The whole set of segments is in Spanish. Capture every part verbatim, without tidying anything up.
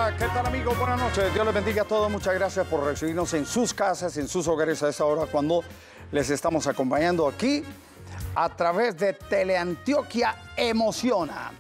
Hola, ¿qué tal amigos? Buenas noches. Dios les bendiga a todos. Muchas gracias por recibirnos en sus casas, en sus hogares a esta hora cuando les estamos acompañando aquí a través de Teleantioquia Emociona.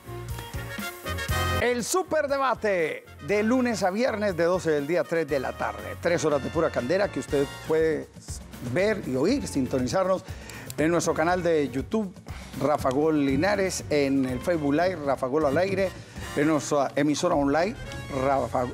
El superdebate de lunes a viernes de doce del día a tres de la tarde. Tres horas de pura candela que usted puede ver y oír, sintonizarnos en nuestro canal de YouTube, Rafa Gol Linares, en el Facebook Live, Rafa Gol al aire, en nuestra emisora online, Rafa,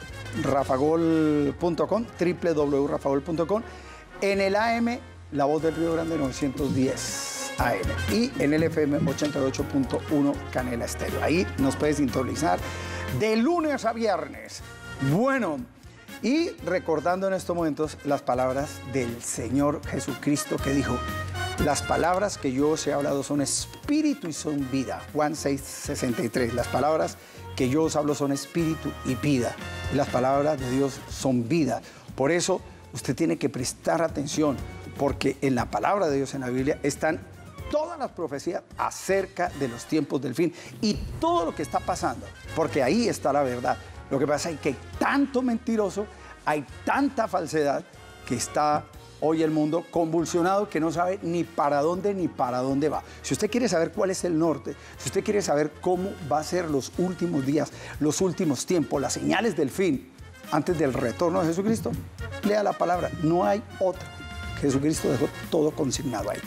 rafagol punto com, doble u doble u doble u punto rafagol punto com, en el A M, La Voz del Río Grande novecientos diez A M y en el F M ochenta y ocho punto uno Canela Estéreo. Ahí nos puede sintonizar de lunes a viernes. Bueno, y recordando en estos momentos las palabras del Señor Jesucristo que dijo: las palabras que yo os he hablado son espíritu y son vida. Juan seis, sesenta y tres. Las palabras que yo os hablo son espíritu y vida. Y las palabras de Dios son vida. Por eso usted tiene que prestar atención, porque en la palabra de Dios, en la Biblia, están todas las profecías acerca de los tiempos del fin y todo lo que está pasando, porque ahí está la verdad. Lo que pasa es que hay tanto mentiroso, hay tanta falsedad que está hoy el mundo convulsionado que no sabe ni para dónde ni para dónde va. Si usted quiere saber cuál es el norte, si usted quiere saber cómo va a ser los últimos días, los últimos tiempos, las señales del fin, antes del retorno de Jesucristo, lea la palabra. No hay otra. Jesucristo dejó todo consignado ahí.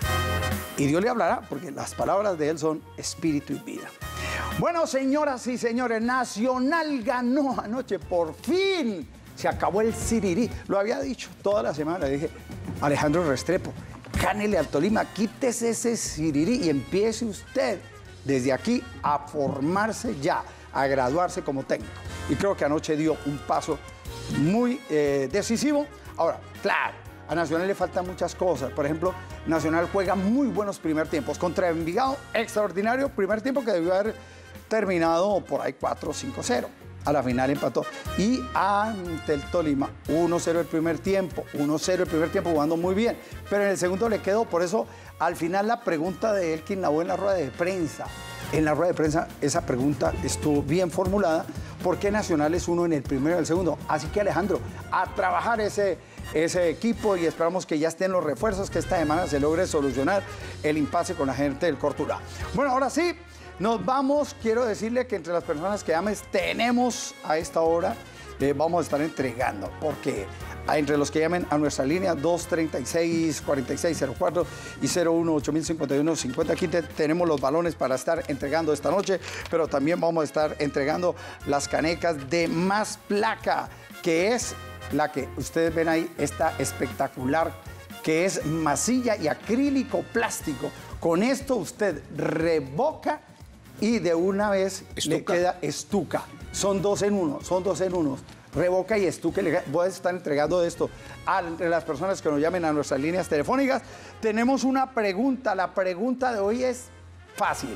Y Dios le hablará, porque las palabras de Él son espíritu y vida. Bueno, señoras y señores, Nacional ganó anoche, por fin. Se acabó el sirirí. Lo había dicho toda la semana. Le dije, Alejandro Restrepo, gánele al Tolima, quítese ese sirirí y empiece usted desde aquí a formarse ya, a graduarse como técnico. Y creo que anoche dio un paso muy eh, decisivo. Ahora, claro, a Nacional le faltan muchas cosas. Por ejemplo, Nacional juega muy buenos primer tiempos. Contra Envigado, extraordinario primer tiempo que debió haber terminado por ahí cuatro cinco cero. A la final empató. Y ante el Tolima, uno cero el primer tiempo, uno cero el primer tiempo jugando muy bien. Pero en el segundo le quedó. Por eso, al final, la pregunta de Elkin Lavoe en la rueda de prensa. En la rueda de prensa, esa pregunta estuvo bien formulada. ¿Por qué Nacional es uno en el primero y el segundo? Así que, Alejandro, a trabajar ese, ese equipo y esperamos que ya estén los refuerzos, que esta semana se logre solucionar el impasse con la gente del Cortuluá. Bueno, ahora sí. Nos vamos, quiero decirle que entre las personas que ames tenemos a esta hora, eh, vamos a estar entregando, porque entre los que llamen a nuestra línea dos treinta y seis, cuarenta y seis cero cuatro y cero uno, ocho mil cincuenta y uno, cincuenta, aquí tenemos los balones para estar entregando esta noche, pero también vamos a estar entregando las canecas de Más Placa, que es la que ustedes ven ahí, esta espectacular, que es masilla y acrílico plástico. Con esto usted revoca y de una vez estuca. Le queda estuca. Son dos en uno, son dos en uno. Revoca y estuca. Voy a estar entregando esto a las personas que nos llamen a nuestras líneas telefónicas. Tenemos una pregunta. La pregunta de hoy es fácil.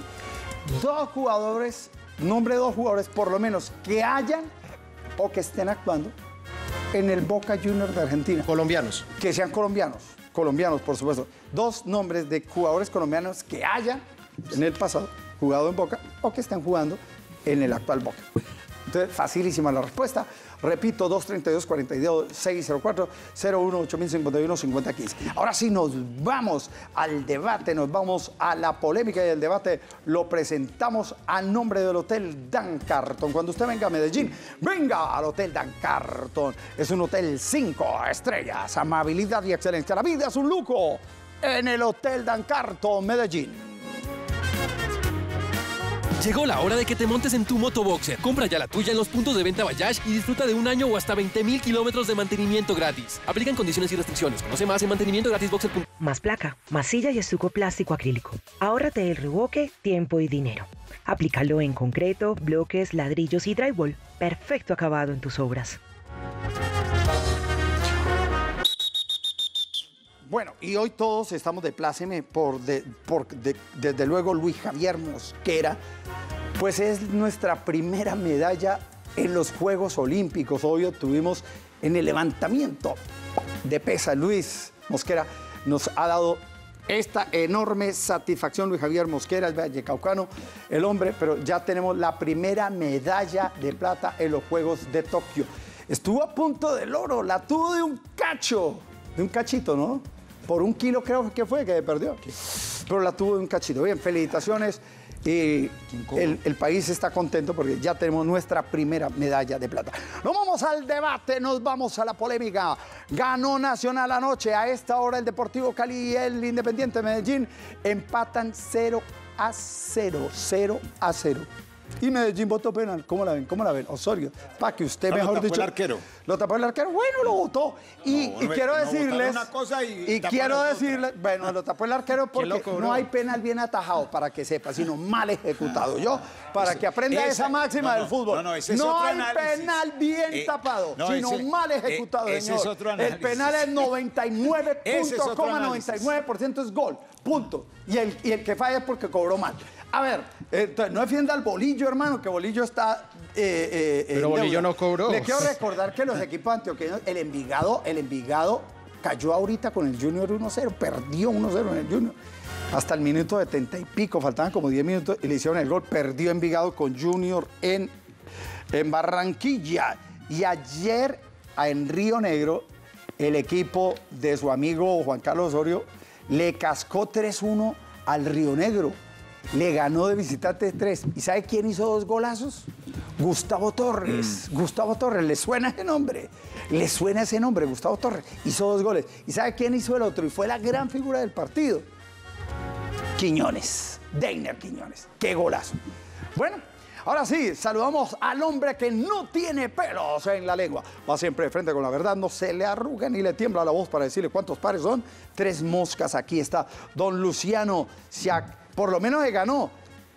Dos jugadores, nombre de dos jugadores por lo menos, que hayan o que estén actuando en el Boca Juniors de Argentina. Colombianos. Que sean colombianos. Colombianos, por supuesto. Dos nombres de jugadores colombianos que hayan en el pasado jugado en Boca o que estén jugando en el actual Boca. Entonces, facilísima la respuesta. Repito, dos treinta y dos, cuarenta y seis cero cuatro, cero uno, ocho mil cincuenta y uno, cincuenta, quince. Ahora sí nos vamos al debate, nos vamos a la polémica y el debate lo presentamos a nombre del Hotel Dan Carton. Cuando usted venga a Medellín, venga al Hotel Dan Carton. Es un hotel cinco estrellas, amabilidad y excelencia. La vida es un lujo en el Hotel Dan Carton, Medellín. Llegó la hora de que te montes en tu motoboxer. Compra ya la tuya en los puntos de venta Bayash y disfruta de un año o hasta veinte mil kilómetros de mantenimiento gratis. Aplican condiciones y restricciones. Conoce más en mantenimiento gratis boxer punto com. Más Placa, masilla y estuco plástico acrílico. Ahórrate el revoque, tiempo y dinero. Aplícalo en concreto, bloques, ladrillos y drywall. Perfecto acabado en tus obras. Bueno, y hoy todos estamos de pláceme por, de, por de, desde luego, Luis Javier Mosquera, pues es nuestra primera medalla en los Juegos Olímpicos. Hoy obtuvimos en el levantamiento de pesa. Luis Mosquera nos ha dado esta enorme satisfacción, Luis Javier Mosquera, el vallecaucano, el hombre, pero ya tenemos la primera medalla de plata en los Juegos de Tokio. Estuvo a punto del oro, la tuvo de un cacho, de un cachito, ¿no? Por un kilo creo que fue que perdió. Pero la tuvo de un cachito. Bien, felicitaciones. Y el, el país está contento porque ya tenemos nuestra primera medalla de plata. Nos vamos al debate, nos vamos a la polémica. Ganó Nacional anoche. A esta hora el Deportivo Cali y el Independiente Medellín empatan cero a cero. cero a cero. Y Medellín votó penal. ¿Cómo la ven? ¿Cómo la ven? Osorio. Para que usted, no, mejor lo tapó dicho. el arquero. Lo tapó el arquero. Bueno, lo votó. Y, No, y no, quiero no, decirles. una cosa y, y quiero otra. decirles. Bueno, lo tapó el arquero porque no hay penal bien atajado, para que sepa, sino mal ejecutado. Yo, para Eso, que aprenda esa, esa máxima no, no, del fútbol. no, no, ese es no otro hay análisis. penal bien Eh, tapado, no, sino ese- mal ejecutado, eh, ese señor. es otro El análisis. penal es noventa y nueve Ese es otro punto noventa y nueve por ciento es gol. Punto. Y el, y el que falla es porque cobró mal. A ver, eh, no defienda al Bolillo, hermano, que Bolillo está... Eh, eh, Pero en Bolillo deuda. no cobró. Le quiero recordar que los equipos antioqueños, el Envigado, el Envigado cayó ahorita con el Junior uno cero, perdió uno cero en el Junior. Hasta el minuto setenta y pico, faltaban como diez minutos y le hicieron el gol. Perdió Envigado con Junior en, en Barranquilla. Y ayer en Río Negro, el equipo de su amigo Juan Carlos Osorio le cascó tres uno al Río Negro. Le ganó de visitante tres. ¿Y sabe quién hizo dos golazos? Gustavo Torres. Mm. Gustavo Torres, ¿le suena ese nombre? Le suena ese nombre, Gustavo Torres. Hizo dos goles. ¿Y sabe quién hizo el otro? Y fue la gran figura del partido. Quiñones. Deiner Quiñones. ¡Qué golazo! Bueno, ahora sí, saludamos al hombre que no tiene pelos en la lengua. Va siempre de frente con la verdad, no se le arruga ni le tiembla la voz para decirle cuántos pares son. Tres moscas, aquí está don Luciano Siak. Por lo menos se ganó,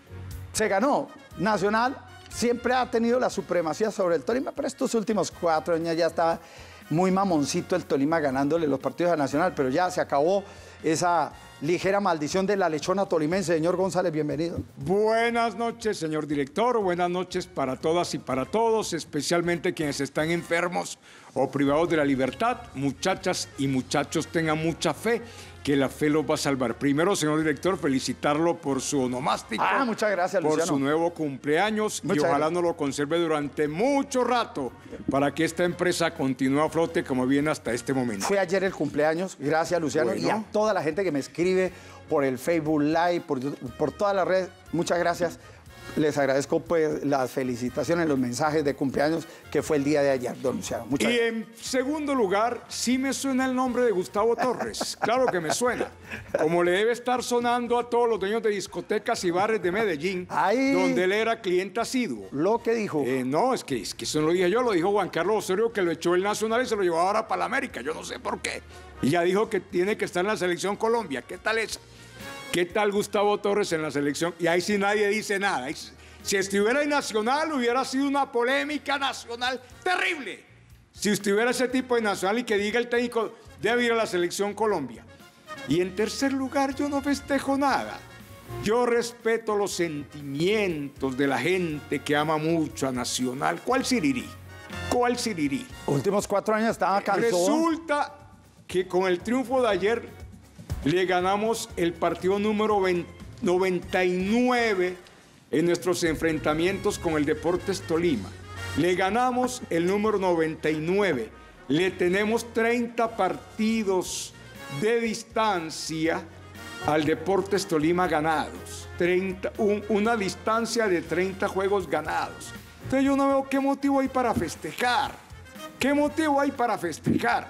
se ganó. Nacional siempre ha tenido la supremacía sobre el Tolima, pero estos últimos cuatro años ya estaba muy mamoncito el Tolima ganándole los partidos a Nacional, pero ya se acabó esa ligera maldición de la lechona tolimense. Señor González, bienvenido. Buenas noches, señor director. Buenas noches para todas y para todos, especialmente quienes están enfermos o privados de la libertad. Muchachas y muchachos, tengan mucha fe, que la fe los va a salvar. Primero, señor director, felicitarlo por su onomástico. Ah, muchas gracias, Por Luciano. su nuevo cumpleaños Muchas y ojalá gracias. nos lo conserve durante mucho rato para que esta empresa continúe a flote como viene hasta este momento. Fue ayer el cumpleaños, gracias Luciano, Bueno. y a toda la gente que me escribe por el Facebook Live, por, por todas las redes, muchas gracias. Les agradezco pues las felicitaciones, los mensajes de cumpleaños que fue el día de ayer, don Luciano. Muchas Y gracias. en segundo lugar, sí me suena el nombre de Gustavo Torres. Claro que me suena. Como le debe estar sonando a todos los dueños de discotecas y bares de Medellín, Ay. donde él era cliente asiduo. Lo que dijo. Eh, no, es que, es que eso no lo dije yo, lo dijo Juan Carlos Osorio, que lo echó el Nacional y se lo llevó ahora para la América. Yo no sé por qué. Y ya dijo que tiene que estar en la selección Colombia. ¿Qué tal esa? ¿Qué tal Gustavo Torres en la selección? Y ahí sí nadie dice nada. Ahí, si estuviera en Nacional, hubiera sido una polémica nacional terrible. Si estuviera ese tipo de Nacional y que diga el técnico, debe ir a la selección Colombia. Y en tercer lugar, yo no festejo nada. Yo respeto los sentimientos de la gente que ama mucho a Nacional. ¿Cuál Sirirí? ¿Cuál Sirirí? Últimos cuatro años estaba cansado. Resulta que con el triunfo de ayer le ganamos el partido número noventa y nueve en nuestros enfrentamientos con el Deportes Tolima. Le ganamos el número noventa y nueve. Le tenemos treinta partidos de distancia al Deportes Tolima ganados. treinta, un, una distancia de treinta juegos ganados. Entonces yo no veo qué motivo hay para festejar. ¿Qué motivo hay para festejar?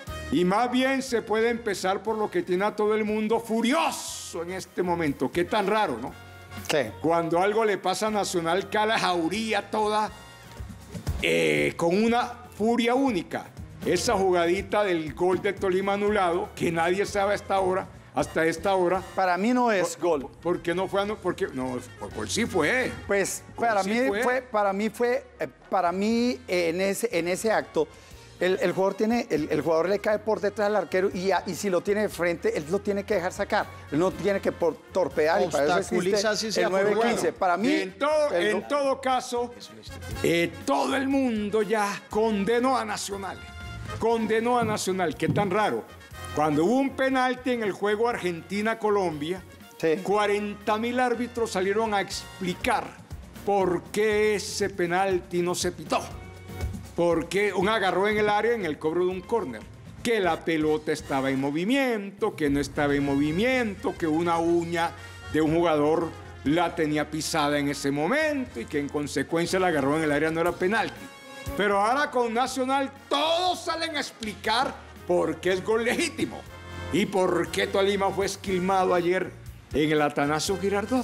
Y más bien se puede empezar por lo que tiene a todo el mundo furioso en este momento. Qué tan raro, ¿no? ¿Qué? Cuando algo le pasa a Nacional, cae la jauría toda eh, con una furia única. Esa jugadita del gol de Tolima anulado, que nadie sabe hasta ahora, hasta esta hora. Para mí no es gol. ¿Por qué no fue? anu- Porque no, por, por sí fue. Pues Pues para sí mí fue. fue, para mí fue, eh, para mí eh, en ese, en ese acto, el, el jugador tiene, el, el jugador le cae por detrás al arquero y, ya- y si lo tiene de frente, él lo tiene que dejar sacar. Él no tiene que por, torpear y para eso Obstaculiza existe si sea el por nueve bueno. quince. Para mí, en todo, el- en todo caso, eh, todo el mundo ya condenó a Nacional. Condenó a Nacional. Qué tan raro. Cuando hubo un penalti en el juego Argentina-Colombia, Sí. cuarenta mil árbitros salieron a explicar por qué ese penalti no se pitó. Porque un agarró en el área en el cobro de un córner. Que la pelota estaba en movimiento, que no estaba en movimiento, que una uña de un jugador la tenía pisada en ese momento y que en consecuencia la agarró en el área, no era penalti. Pero ahora con Nacional todos salen a explicar por qué es gol legítimo y por qué Tolima fue esquilmado ayer en el Atanasio Girardot.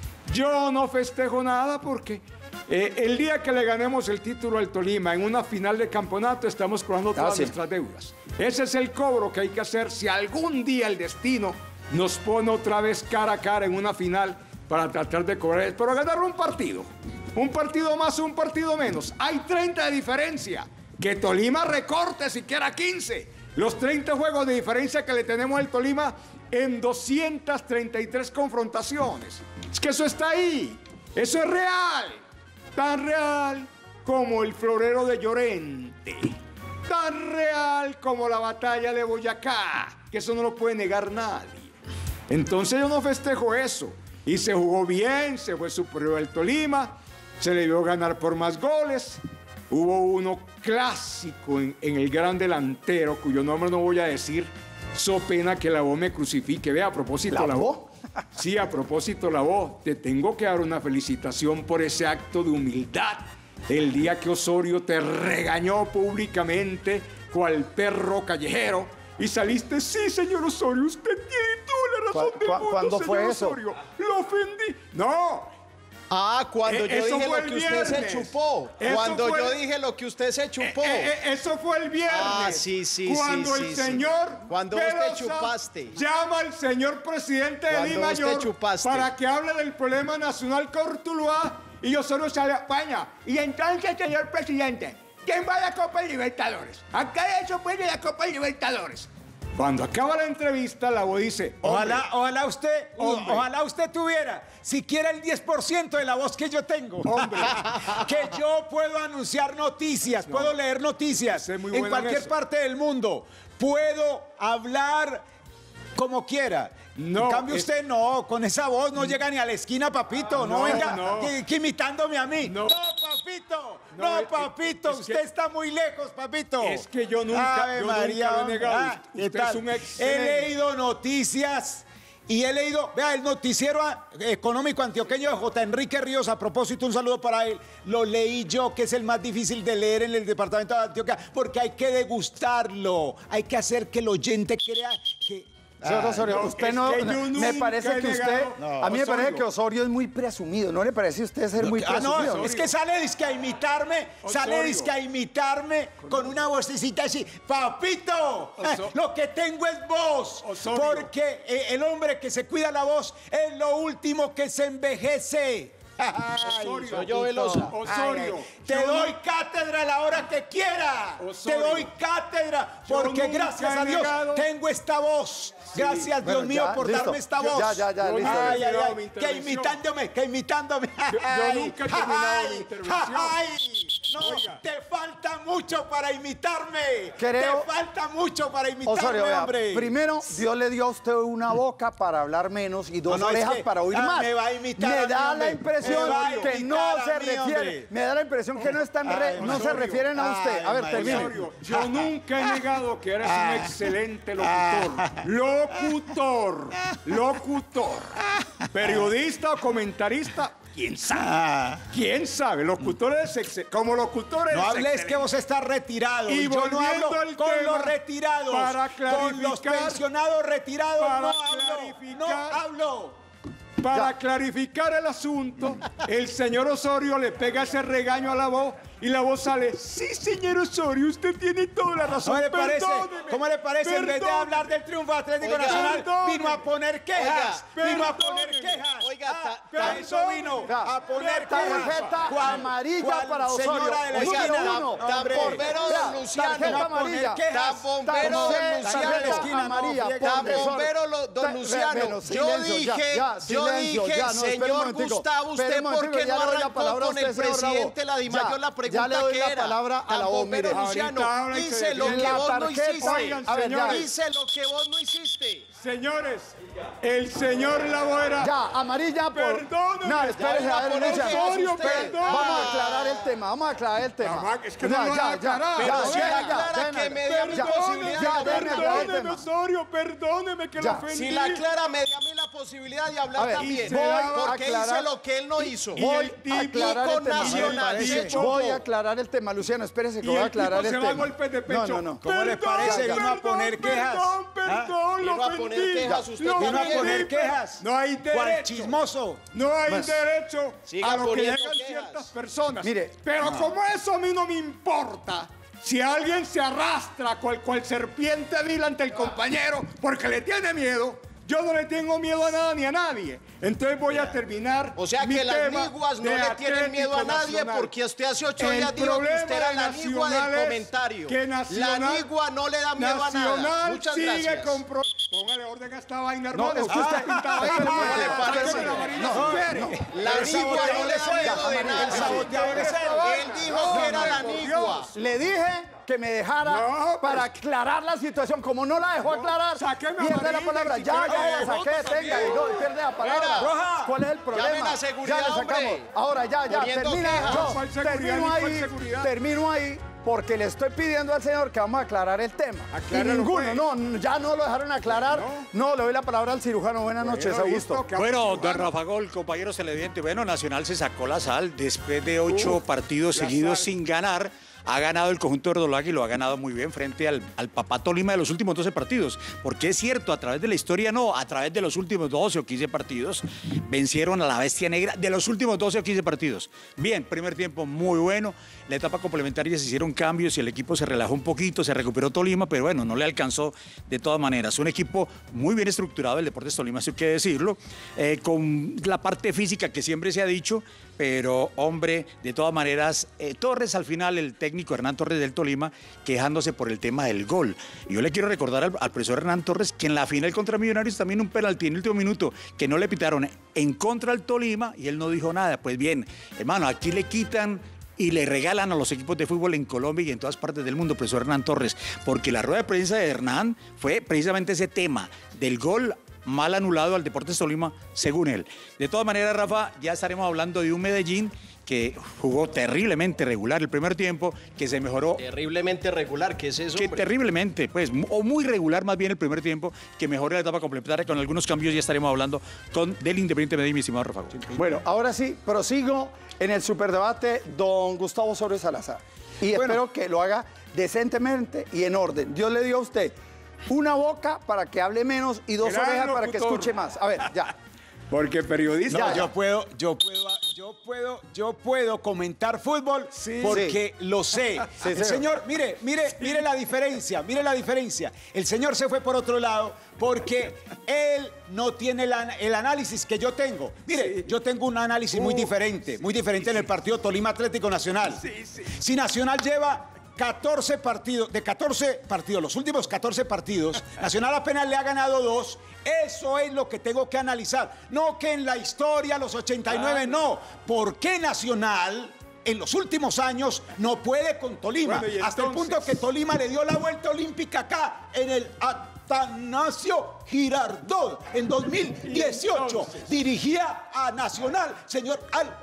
Yo no festejo nada porque eh, el día que le ganemos el título al Tolima en una final de campeonato estamos cobrando todas Ah, sí. nuestras deudas. Ese es el cobro que hay que hacer si algún día el destino nos pone otra vez cara a cara en una final para tratar de cobrar, pero ganar un partido. Un partido más o un partido menos. Hay treinta de diferencia. Que Tolima recorte siquiera quince. Los treinta juegos de diferencia que le tenemos al Tolima en doscientas treinta y tres confrontaciones. Es que eso está ahí. Eso es real. Tan real como el florero de Llorente. Tan real como la batalla de Boyacá. Que eso no lo puede negar nadie. Entonces yo no festejo eso. Y se jugó bien, se fue superior al Tolima, se le vio ganar por más goles. Hubo uno clásico en, en el gran delantero, cuyo nombre no voy a decir, so pena que la voz me crucifique. Vea, a propósito, ¿La la voz? voz. Sí, a propósito, la voz. Te tengo que dar una felicitación por ese acto de humildad. El día que Osorio te regañó públicamente, cual perro callejero, y saliste, sí, señor Osorio, usted tiene toda la razón ¿Cu- del cu- mundo, cuándo señor fue eso? Osorio. Lo ofendí. No, Ah, cuando Eh, yo eso dije fue lo el que usted se viernes. chupó. Eso Cuando fue yo el- dije lo que usted se chupó. Eh, eh, eso fue el viernes. Ah, sí, sí, sí, Cuando sí, el sí. señor Cuando Pedrosa usted chupaste. llama al señor presidente de Cuando Lima usted Mayor chupaste. para que hable del problema nacional Cortuluá y Osorio sale a España. Y entonces, señor presidente, ¿quién va a la Copa Libertadores? Acá eso fue de la Copa Libertadores. Cuando acaba la entrevista, la voz dice, Ojalá, "Hombre, ojalá usted, Hombre. ojalá usted tuviera siquiera el diez por ciento de la voz que yo tengo. Hombre. Que yo puedo anunciar noticias, puedo leer noticias Usted es muy en bueno en cualquier eso. parte del mundo. Puedo hablar como quiera. No, en cambio es- usted no, con esa voz no llega ni a la esquina, papito. Ah, no, no, venga no. Que, que imitándome a mí. No. No, papito. No, No, es- papito. es que- usted está muy lejos, papito. Es que yo nunca- Ave yo nunca María, lo he negado. ah, ¿qué Usted es tal? un He excelente- leído noticias y he leído, vea, el noticiero ah, económico antioqueño de J. Enrique Ríos, a propósito, un saludo para él. Lo leí yo, que es el más difícil de leer en el departamento de Antioquia, porque hay que degustarlo, hay que hacer que el oyente crea que... Señor Osorio, no, usted es no, que yo me nunca parece he que usted, negado- No, a mí me Osorio. parece que Osorio es muy presumido, ¿no le parece a usted ser muy Ah, presumido? no, es que sale disque a imitarme, sale Osorio. disque a imitarme con una vocecita así. ¡Papito! Oso- Lo que tengo es voz. Osorio. Porque eh, el hombre que se cuida la voz es lo último que se envejece. Ay, Osorio, soy yo, Velosa. Osorio, Ay, te yo doy no- cátedra a la hora que quiera. Osorio. Te doy cátedra. Yo Porque nunca gracias he a Dios negado- tengo esta voz. Gracias, Bueno, Dios mío, ya, por listo. darme esta Yo- voz. ya, ya, ya, Yo listo. nunca he Ay, ay, terminado ay, mi que intervención. imitándome, que imitándome. yo Ay, nunca he terminado mi ay, intervención. ay, no, Oiga. te falta mucho para imitarme. Creo- Te falta mucho para imitarme, Osorio, vea, hombre. primero Dios le dio a usted una boca para hablar menos y dos No, no, es orejas que- para oír ah, más. me va a imitar Me a mí, da hombre. la impresión Me va a que no imitar a se mí, refiere, hombre. me da la impresión que no están re- Ay, no se Osorio. refieren a usted. A ver, Ay, termine. Osorio, yo nunca he negado que eres Ah. un excelente locutor. Locutor. Locutor. Periodista o comentarista, quién sabe. Ah. ¿Quién sabe? Locutor es excelente. Como locutor eres No hables excelente. que vos estás retirado. Y Y yo no volviendo hablo al con tema, los retirados. para Con los clarificar- pensionados retirados para no hablo. clarificar- No hablo. Para Ya. clarificar el asunto, el señor Osorio le pega ese regaño a la voz y la voz sale, sí, señor Osorio, usted tiene toda la razón. ¿Cómo le parece? Perdóneme, ¿Cómo le parece? En vez de perdóneme". hablar del triunfo Atlético Oiga, Nacional, perdóneme. vino a poner quejas. Oiga, vino a poner perdóneme. quejas. Oiga, Ah, ta- para ta- eso vino Vea, a poner tarjeta quejas. ¿Cuál- amarilla cuál para Osorio. señora de la Oiga, esquina? uno, tan Hombre. bombero Vea, don Luciano. tarjeta Vino a poner amarilla. quejas. Tan bombero don Tarjeta Luciano. de la esquina, no, amarilla friegue. por Tan desorden. bombero lo- don don Luciano, bueno, yo silencio, dije, ya, ya, yo silencio, dije, ya, no, espere un señor momentico, Gustavo, espere ¿usted un por momentico, qué ya no le doy la arrancó palabra a con el usted, señor Bravo. presidente la Dimayor Ya, la pregunta ya le doy que la era? palabra a la voz, Tampoco, mire. pero, Luciano, Ahorita habla y se hice lo que La vos no tarjeta, hiciste. oigan, a ver, ya. Hice lo que vos no hiciste. Señores, el señor Lavora... Ya, amarilla por... Perdóneme. No, espérese, Ya, a ver, por Luciano. eso, Espere, usted. espere. Vamos a aclarar el tema, vamos a aclarar el tema. Mamá, es que no lo va a aclarar. Pero ya, si ya, la ya, Clara déjeme, que me dio mi ya, posibilidad ya, de déjeme hablar aclarar el Perdóneme, tema. Osorio, perdóneme que Ya. lo ofendí. Si la Clara me dio a mí la posibilidad de A hablar ver, también, voy a porque aclarar- hice lo que él no hizo. y Voy el a tipo- aclarar el tema. Nacional, Me y parece. el Voy Choco. a aclarar el tema, Luciano, espérese que Y voy a el tipo aclarar se el va a tema. golpes de No, pecho. no, no. ¿Cómo le parece? Perdón, Vino a poner quejas. Perdón, perdón, Vino lo a poner ofendí. quejas usted Lo también. Vino a ofendí, poner pero quejas. No hay ¿Cuál derecho. chismoso? No hay Pues, derecho siga a lo que poniendo llegan quejas. ciertas personas. Mire, pero como eso a mí no me importa, si alguien se arrastra cual, cual serpiente vil ante el compañero porque le tiene miedo, yo no le tengo miedo a nada ni a nadie. Entonces voy a terminar. O sea mi que las tema niguas no de le tienen miedo a Atlético nadie Nacional. porque usted hace ocho El días dijo que problema usted era de la nigua del Nacional es comentario. que La Nacional- nigua no le da miedo a Nacional nada. Muchas sigue gracias. con pro- Póngale orden a esta vaina, No, hermano. es que usted- Pinta vaina, espere, hermano. ¿qué le parece? Sáqueme la amarilla No, si quiere. no. La Pero nigua no saboteador le es da él. miedo de El nada. saboteador es él. Él dijo que era la nigua. Le dije que me dejara No, para pues- aclarar la situación. Como no la dejó aclarar, sáqueme pierde la amarilla, palabra. si Ya, quiere, ya, ya, eh, saqué, tenga, y no, y pierde la palabra. Fuera. Roja. ¿Cuál es el problema? Llamen a seguridad, ya le sacamos. hombre. Ahora, ya, ya, Poniendo termina. quejas. Yo ¿Cuál seguridad termino ni cuál ahí, seguridad? termino ahí, porque le estoy pidiendo al señor que vamos a aclarar el tema. Y Acláralo, ninguno, pues. no, no, ya no lo dejaron aclarar. No, le doy la palabra al cirujano. Buenas noches, Bueno, Augusto. listo, que- Bueno, don Rafa Gol, compañeros televidentes, bueno, Nacional se sacó la sal después de ocho Uf, partidos la seguidos sal. sin ganar. Ha ganado el conjunto verdolaga y lo ha ganado muy bien frente al, al Papá Tolima de los últimos doce partidos. Porque es cierto, a través de la historia no, a través de los últimos doce o quince partidos, vencieron a la Bestia Negra de los últimos doce o quince partidos. Bien, primer tiempo muy bueno. La etapa complementaria se hicieron cambios y el equipo se relajó un poquito, se recuperó Tolima, pero bueno, no le alcanzó de todas maneras. Un equipo muy bien estructurado, el Deportes Tolima, eso hay que decirlo, eh, con la parte física que siempre se ha dicho, pero hombre, de todas maneras, eh, Torres al final, el técnico Hernán Torres del Tolima, quejándose por el tema del gol. Y yo le quiero recordar al, al profesor Hernán Torres que en la final contra Millonarios también un penalti en el último minuto que no le pitaron en contra al Tolima y él no dijo nada. Pues bien, hermano, aquí le quitan y le regalan a los equipos de fútbol en Colombia y en todas partes del mundo, profesor Hernán Torres, porque la rueda de prensa de Hernán fue precisamente ese tema del gol mal anulado al Deportes Tolima, según él. De todas maneras, Rafa, ya estaremos hablando de un Medellín que jugó terriblemente regular el primer tiempo, que se mejoró Terriblemente regular, ¿qué es eso? que hombre? terriblemente, pues, o muy regular más bien el primer tiempo, que mejoró la etapa complementaria con algunos cambios. Ya estaremos hablando con del Independiente Medellín, mi estimado Rafa. Bueno, ahora sí, prosigo en el superdebate, don Gustavo Osorio Salazar. Y espero que lo haga decentemente y en orden. Dios le dio a usted una boca para que hable menos y dos Gran orejas para que locutor. escuche más. A ver, ya. Porque periodista. No, Ya, yo ya. puedo, yo puedo, yo puedo, yo puedo comentar fútbol porque lo sé. Sí, el señor. señor, mire, mire, mire la diferencia, mire la diferencia. El señor se fue por otro lado porque él no tiene la- el análisis que yo tengo. Mire, yo tengo un análisis muy diferente, muy diferente en el partido Tolima Atlético Nacional. Si Nacional lleva catorce partidos, de catorce partidos, los últimos catorce partidos, Nacional apenas le ha ganado dos. Eso es lo que tengo que analizar. No que en la historia, los ochenta y nueve, no. ¿Por qué Nacional en los últimos años no puede con Tolima? Bueno, y Hasta el entonces- punto que Tolima le dio la vuelta olímpica acá en el Atanasio Girardot en dos mil dieciocho. entonces- Dirigía a Nacional, señor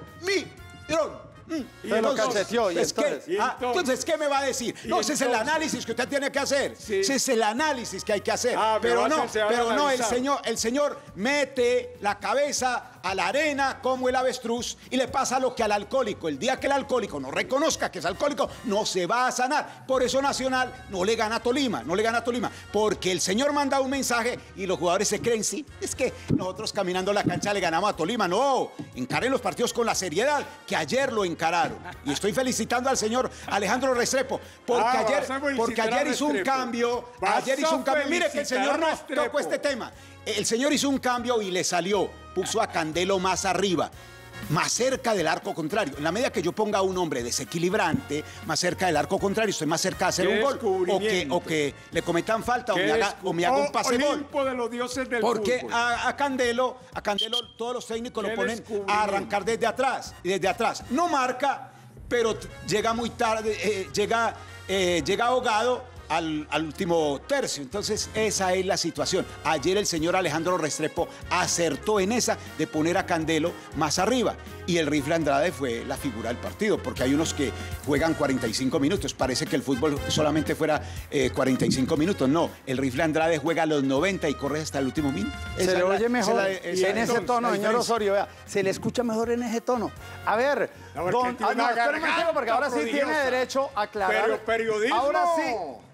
Almirón. Mm. Se lo cacheteó, y pues, ¿qué? entonces- ¿Y Ah, entonces? entonces, ¿qué me va a decir? ¿Y No, ese es el entonces? análisis que usted tiene que hacer. Sí. Ese es el análisis que hay que hacer. Ah, me pero va a no, hacer, se va a pero no, el analizar. señor, el señor mete la cabeza a la arena como el avestruz y le pasa lo que al alcohólico. El día que el alcohólico no reconozca que es alcohólico, no se va a sanar. Por eso Nacional no le gana a Tolima, no le gana a Tolima. Porque el señor manda un mensaje y los jugadores se creen, sí, es que nosotros caminando la cancha le ganamos a Tolima. No, encaren los partidos con la seriedad que ayer lo encararon. Y estoy felicitando al señor Alejandro Restrepo, porque Ah, ayer, vas a felicitar porque a ayer hizo un Restrepo. cambio, Vas ayer hizo a un cambio. Mire que el felicitar señor a no Restrepo. tocó este tema. El señor hizo un cambio y le salió, puso a Candelo más arriba. más cerca del arco contrario. En la medida que yo ponga a un hombre desequilibrante más cerca del arco contrario, estoy más cerca de hacer un gol. O que, o que le cometan falta o me, haga, o me haga un pase gol. Olimpo de los dioses del Porque fútbol. a, a Candelo, a Candelo todos los técnicos lo ponen a arrancar desde atrás. Y desde atrás. No marca, pero llega muy tarde, eh, llega, eh, llega ahogado Al, al último tercio. Entonces, esa es la situación. Ayer el señor Alejandro Restrepo acertó en esa de poner a Candelo más arriba. Y el Rifle Andrade fue la figura del partido, porque hay unos que juegan cuarenta y cinco minutos. Parece que el fútbol solamente fuera eh, cuarenta y cinco minutos. No, el Rifle Andrade juega a los noventa y corre hasta el último minuto. Se Esa le oye la, mejor la, y en ese tono, señor Osorio, vea, se le escucha mejor en ese tono. A ver, No, don, tiene ah, no, una espérame, garganta porque ahora sí tiene prodigiosa. derecho a aclarar. Pero periodismo. Ahora sí.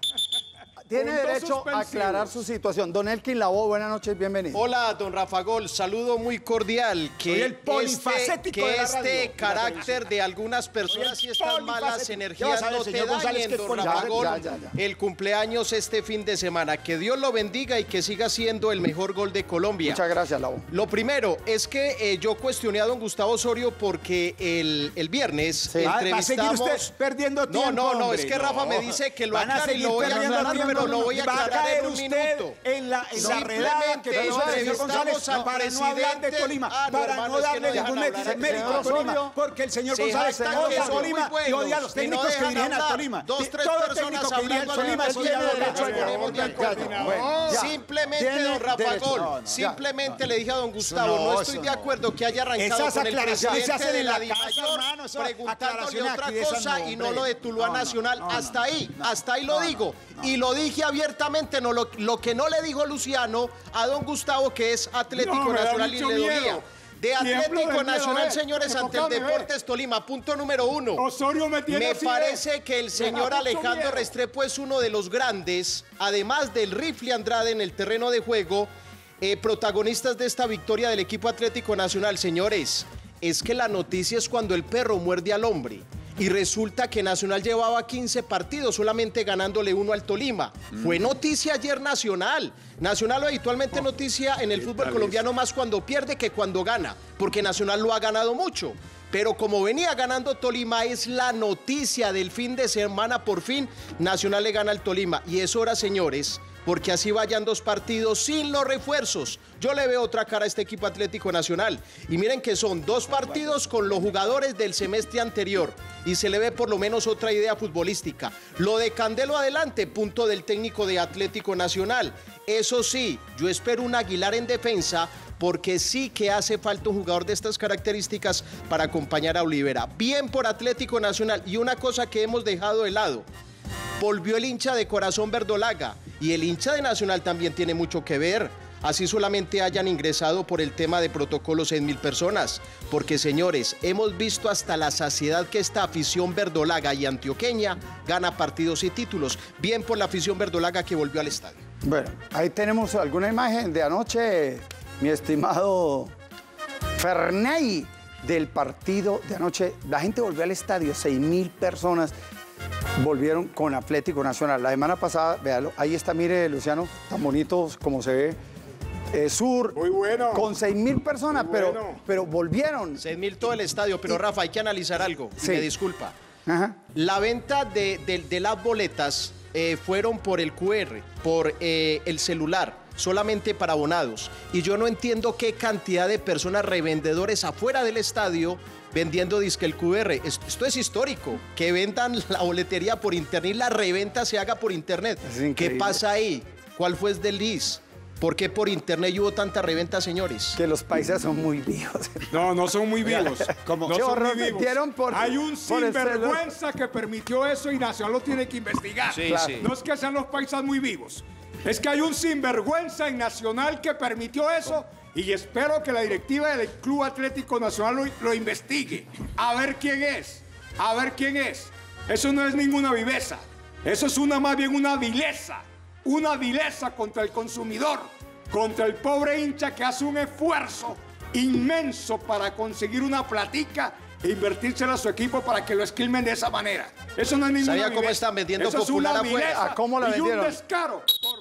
Tiene Puntos derecho a suspensivos. aclarar su situación. Don Elkin Lavoe, buenas noches, bienvenido. Hola, don Rafa Gol, saludo muy cordial. Que Soy el polifacético este, que de la este radio y la carácter de algunas personas Soy y el estas malas polifacético. energías Ya vas a ver, no te señor González, dañen, que es don polifacético. Rafa Gol. Ya, ya, ya. El cumpleaños este fin de semana. Que Dios lo bendiga y que siga siendo el mejor gol de Colombia. Muchas gracias, Lavoe. Lo primero es que eh, yo cuestioné a don Gustavo Osorio porque el, el viernes Va- va a seguir entrevistamos... usted perdiendo tiempo, No, no, no, hombre. es que Rafa me No. dice que lo Van a aclare y seguir lo voy a perdiendo aclarar, tiempo. pero lo voy a Va a aclarar caer en un usted minuto. en la, en la redada que Simplemente hizo el señor González entrevistamos al para no hablar de presidente. Tolima, Ah, no, para hermano, no es que darle no dejan ningún hablar al mérito a señor Tolima, Osorio. porque el señor Sí, González hashtag odia a son muy Tolima y buenos, odia a los y no técnicos que dejan dirigen al hablar. Tolima. Dos, tres Todo personas técnico que dirige al hablando Tolima de es la odia a sociedad, los nos ponemos de acuerdo. Bueno, ya. Simplemente, Tiene don Rafa derecho. Gol, No, no, simplemente ya, le dije a don Gustavo, No, no, eso estoy de no. acuerdo que haya arrancado Esas con el aclaraciones se presidente hacen de en la la DIMAYOR, casa, hermano, eso, preguntándole aclaraciones otra aquí de esas cosa no, y no hombre. lo de Tuluá No, no, Nacional. no, no, hasta ahí, no, hasta ahí lo no, digo. no, Y lo dije abiertamente, no, lo, lo que no le dijo Luciano a don Gustavo, que es Atlético No, me da Nacional y mucho le dolía. miedo. De Tiemblo Atlético de miedo, Nacional, ve. señores, ante el Enfócame, ve. Deportes Tolima. Punto número uno. Osorio me tiene Me así, parece ve. que el Me da señor mucho Alejandro miedo. Restrepo es uno de los grandes, además del Rifle Andrade en el terreno de juego, eh, protagonistas de esta victoria del equipo Atlético Nacional. Señores, es que la noticia es cuando el perro muerde al hombre. Y resulta que Nacional llevaba quince partidos solamente ganándole uno al Tolima. Mm. Fue noticia ayer Nacional. Nacional habitualmente noticia en el fútbol colombiano más cuando pierde que cuando gana, porque Nacional lo ha ganado mucho. Pero como venía ganando Tolima, es la noticia del fin de semana. Por fin, Nacional le gana al Tolima. Y es hora, señores, porque así vayan dos partidos sin los refuerzos. Yo le veo otra cara a este equipo Atlético Nacional. Y miren que son dos partidos con los jugadores del semestre anterior. Y se le ve por lo menos otra idea futbolística. Lo de Candelo adelante, punto del técnico de Atlético Nacional. Eso sí, yo espero un Aguilar en defensa, porque sí que hace falta un jugador de estas características para acompañar a Olivera. Bien por Atlético Nacional. Y una cosa que hemos dejado de lado. Volvió el hincha de corazón verdolaga y el hincha de Nacional también tiene mucho que ver. Así solamente hayan ingresado por el tema de protocolo seis mil personas. Porque, señores, hemos visto hasta la saciedad que esta afición verdolaga y antioqueña gana partidos y títulos. Bien por la afición verdolaga que volvió al estadio. Bueno, ahí tenemos alguna imagen de anoche, mi estimado Ferney, del partido de anoche. La gente volvió al estadio, seis mil personas volvieron con Atlético Nacional. La semana pasada, véalo, ahí está, mire, Luciano, tan bonito como se ve. Eh, sur, Muy bueno. con seis mil personas, Muy pero, bueno. pero volvieron. seis mil todo el estadio, pero Rafa, hay que analizar algo. Sí. Me disculpa. Ajá. La venta de, de- de las boletas eh, fueron por el cu erre, por eh, el celular, solamente para abonados. Y yo no entiendo qué cantidad de personas revendedores afuera del estadio vendiendo disque el cu erre. Esto, esto es histórico, que vendan la boletería por internet y la reventa se haga por internet. Es ¿Qué increíble. pasa ahí? ¿Cuál fue el desliz? ¿Por qué por internet hubo tanta reventa, señores? Que los paisas son muy vivos. No, no son muy vivos. ¿Cómo? No Qué son horror, muy vivos. metieron por- Hay un por el sinvergüenza que permitió eso y Nacional lo tiene que investigar. Sí, Claro. sí. No es que sean los paisas muy vivos. Es que hay un sinvergüenza en Nacional que permitió eso y espero que la directiva del Club Atlético Nacional lo, lo investigue. A ver quién es. A ver quién es. Eso no es ninguna viveza. Eso es una más bien una vileza. Una vileza contra el consumidor. Contra el pobre hincha que hace un esfuerzo inmenso para conseguir una platica e invertírsela a su equipo para que lo esquilmen de esa manera. Eso no es ninguna ¿Sabía cómo viveza. están vendiendo Eso es Popular una afuera? vileza ¿A cómo la y vendieron? un descaro por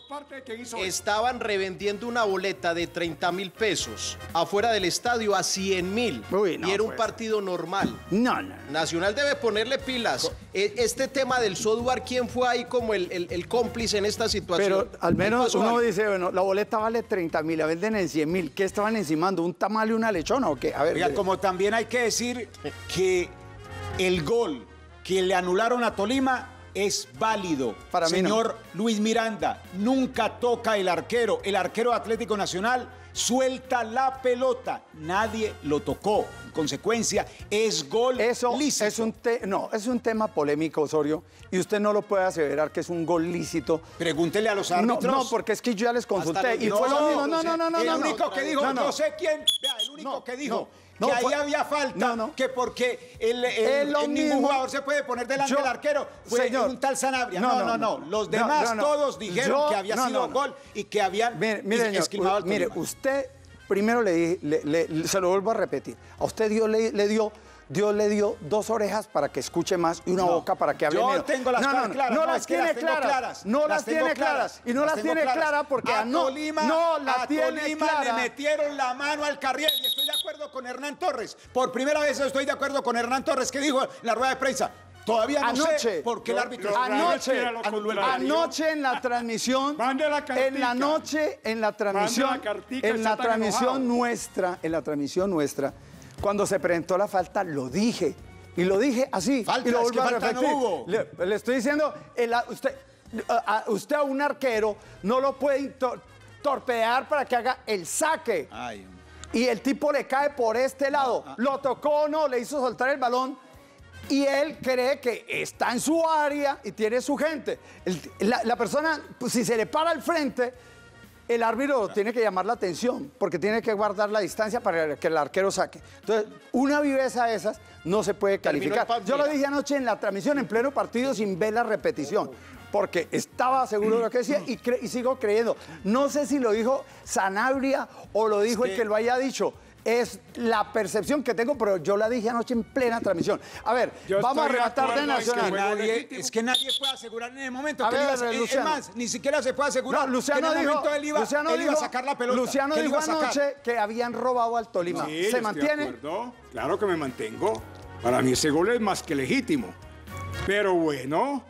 parte de quien hizo eso. Estaban revendiendo una boleta de treinta mil pesos afuera del estadio a cien mil. Uy, no, y era un pues. partido normal. No, no. Nacional debe ponerle pilas. E- Este tema del software, ¿quién fue ahí como el, el- el cómplice en esta situación? Pero al ¿Qué menos pasó uno ahí? dice, bueno, la boleta vale treinta mil, la venden en cien mil. ¿Qué estaban encimando? ¿Un tamal y una lechona o qué? A ver, Oiga, eh, como también hay que decir que el gol que le anularon a Tolima es válido. Para mí no. Señor Luis Miranda, nunca toca el arquero. El arquero de Atlético Nacional suelta la pelota. Nadie lo tocó. En consecuencia, es gol Eso lícito. es un te- no, es un tema polémico, Osorio, y usted no lo puede aseverar que es un gol lícito. Pregúntele a los No, árbitros. no, porque es que yo ya les consulté los- y fue lo mismo. No, no, no, no. El no, no. único que dijo, No, no, no. sé quién, vea, el único No, que dijo no, que no, ahí fue- había falta, no, no. que porque el, el- Es lo el- ningún mismo. jugador se puede poner delante Yo- del arquero, fue Señor. un tal Sanabria. No, No, no, no, no. no. Los No, demás no, no. todos dijeron Yo- que había no, sido no, no. gol y que habían Mire, mire, señor, esquivado al mire, Tolima. usted primero le, di- le- le- se lo vuelvo a repetir. A usted Dios le, le dio, Dios le dio dos orejas para que escuche más y una No, boca para que hable yo menos. tengo las no, cosas no, claras, No, no, las es que tiene las tengo claras. claras, No las las tengo tiene claras, claras. Y no las las tengo tiene claras. claras porque a a no, Tolima, no la a tiene Tolima clara. le metieron la mano al carriel y estoy de acuerdo con Hernán Torres. Por primera vez estoy de acuerdo con Hernán Torres que dijo en la rueda de prensa. Todavía no Anoche, sé por qué el lo- árbitro lo- Anoche, Era lo anuló el contrario. anoche en la transmisión, Mande la cartica. en la noche, en la transmisión, Mande la cartica, en está la tan transmisión enojado. nuestra, en la transmisión nuestra, cuando se presentó la falta, lo dije. Y lo dije así. Falta, y lo es vuelvo que a falta no repetir. hubo. Le, le estoy diciendo, el- a- usted, a, a- usted a un arquero no lo puede tor- torpedear para que haga el saque. Ay, Y el tipo le cae por este lado. Lo tocó o no, le hizo soltar el balón. Y él cree que está en su área y tiene su gente. El- la, la persona, pues, si se le para al frente, el árbitro tiene que llamar la atención porque tiene que guardar la distancia para que el arquero saque. Entonces, una viveza de esas no se puede Terminó calificar. el pa- Yo lo mira. dije anoche en la transmisión, en pleno partido, sin ver la repetición. Porque estaba seguro de lo que decía y, cre- y sigo creyendo. No sé si lo dijo Sanabria o lo dijo el que lo haya dicho. Es la percepción que tengo, pero yo la dije anoche en plena transmisión. A ver, Yo vamos a estoy de rematar de acuerdo en que Nacional. fue nadie, legítimo. es que nadie puede asegurar en el momento. A que él ver, iba a- es- Luciano. Es más, ni siquiera se puede asegurar No, Luciano que en el dijo, momento él iba, Luciano él iba dijo- a sacar la pelota. Luciano que él dijo iba a sacar. anoche que habían robado al Tolima. Sí, yo ¿Se estoy mantiene? de acuerdo. Claro que me mantengo. Para mí ese gol es más que legítimo. Pero bueno,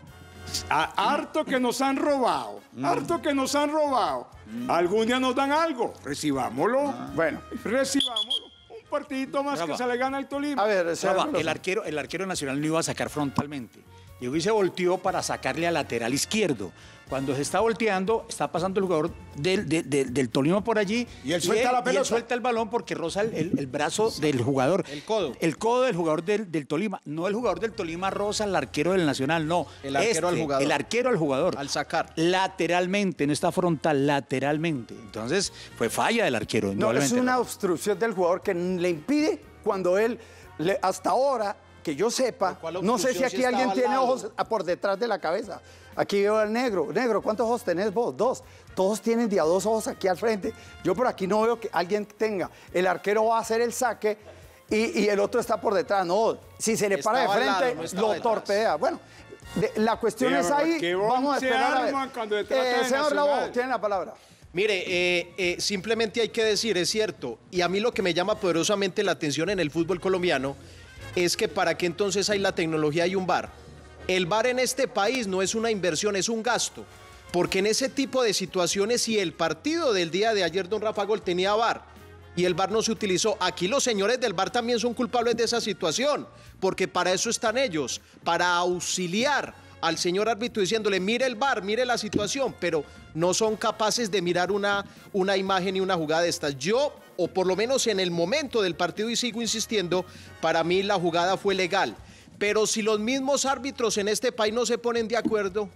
a- harto que nos han robado, harto que nos han robado. Algún día nos dan algo, recibámoslo. Bueno. Recibámoslo. Un partidito más Brava. que se le gana al Tolima. A ver, señor Brava, Veloso. el arquero, el arquero nacional no iba a sacar frontalmente. Llegó y se volteó para sacarle al lateral izquierdo. Cuando se está volteando, está pasando el jugador del, de- de- del Tolima por allí. Y él suelta la y pelota. él suelta el balón porque roza el, el- el brazo del jugador. El codo. El codo del jugador del, del Tolima. No el jugador del Tolima roza al arquero del Nacional, no. El arquero al jugador. El arquero al jugador. Al sacar. Lateralmente, no está frontal, lateralmente. Entonces, fue falla del arquero. No, es indudablemente, una ¿no? obstrucción del jugador que le impide cuando él, le- hasta ahora, que yo sepa, ¿Cuál no sé obstrucción si si aquí estaba alguien al tiene lado? ojos a- por detrás de la cabeza. Aquí veo al negro. Negro, ¿cuántos ojos tenés vos? Dos. Todos tienen de a dos ojos aquí al frente. Yo por aquí no veo que alguien tenga. El arquero va a hacer el saque y, y el otro está por detrás. No, si se le para de Estaba al lado, frente, no estaba lo detrás. torpedea. Bueno, de- la cuestión Sí, es pero ahí. qué Vamos a once esperar a ver. arman cuando se trata de señor Nacional. Labo, tiene la palabra. Mire, eh, eh, simplemente hay que decir, es cierto, y a mí lo que me llama poderosamente la atención en el fútbol colombiano es que para qué entonces hay la tecnología y un V A R. El V A R en este país no es una inversión, es un gasto, porque en ese tipo de situaciones, si el partido del día de ayer, don Rafa Gol, tenía V A R y el V A R no se utilizó, aquí los señores del V A R también son culpables de esa situación, porque para eso están ellos, para auxiliar al señor árbitro diciéndole, mire el V A R, mire la situación, pero no son capaces de mirar una, una imagen y una jugada de estas. Yo, o por lo menos en el momento del partido, y sigo insistiendo, para mí la jugada fue legal. Pero si los mismos árbitros en este país no se ponen de acuerdo,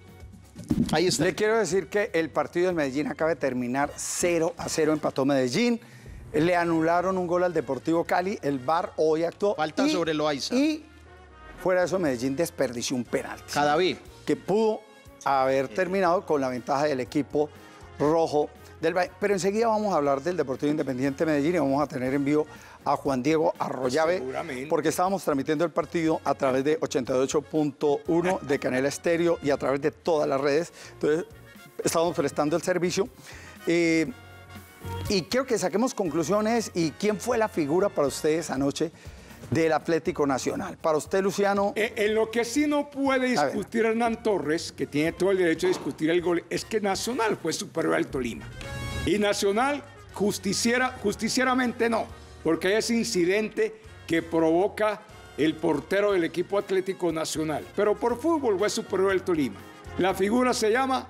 ahí está. Le quiero decir que el partido del Medellín acaba de terminar cero a cero, empató Medellín. Le anularon un gol al Deportivo Cali, el V A R hoy actuó. Falta sobre Loaiza. Y fuera de eso, Medellín desperdició un penalti. Cadaví. Que pudo haber terminado con la ventaja del equipo rojo del Valle. Pero enseguida vamos a hablar del Deportivo Independiente Medellín y vamos a tener en vivo a Juan Diego Arroyave, Seguramente. porque estábamos transmitiendo el partido a través de ochenta y ocho punto uno de Canela Estéreo y a través de todas las redes. Entonces, estamos prestando el servicio. Eh, y quiero que saquemos conclusiones y quién fue la figura para ustedes anoche del Atlético Nacional. Para usted, Luciano. En, en lo que sí no puede discutir Hernán Torres, que tiene todo el derecho de discutir el gol, es que Nacional fue superior al Tolima. Y Nacional justiciera, justicieramente no, porque hay ese incidente que provoca el portero del equipo Atlético Nacional. Pero por fútbol fue superior al Tolima. La figura se llama,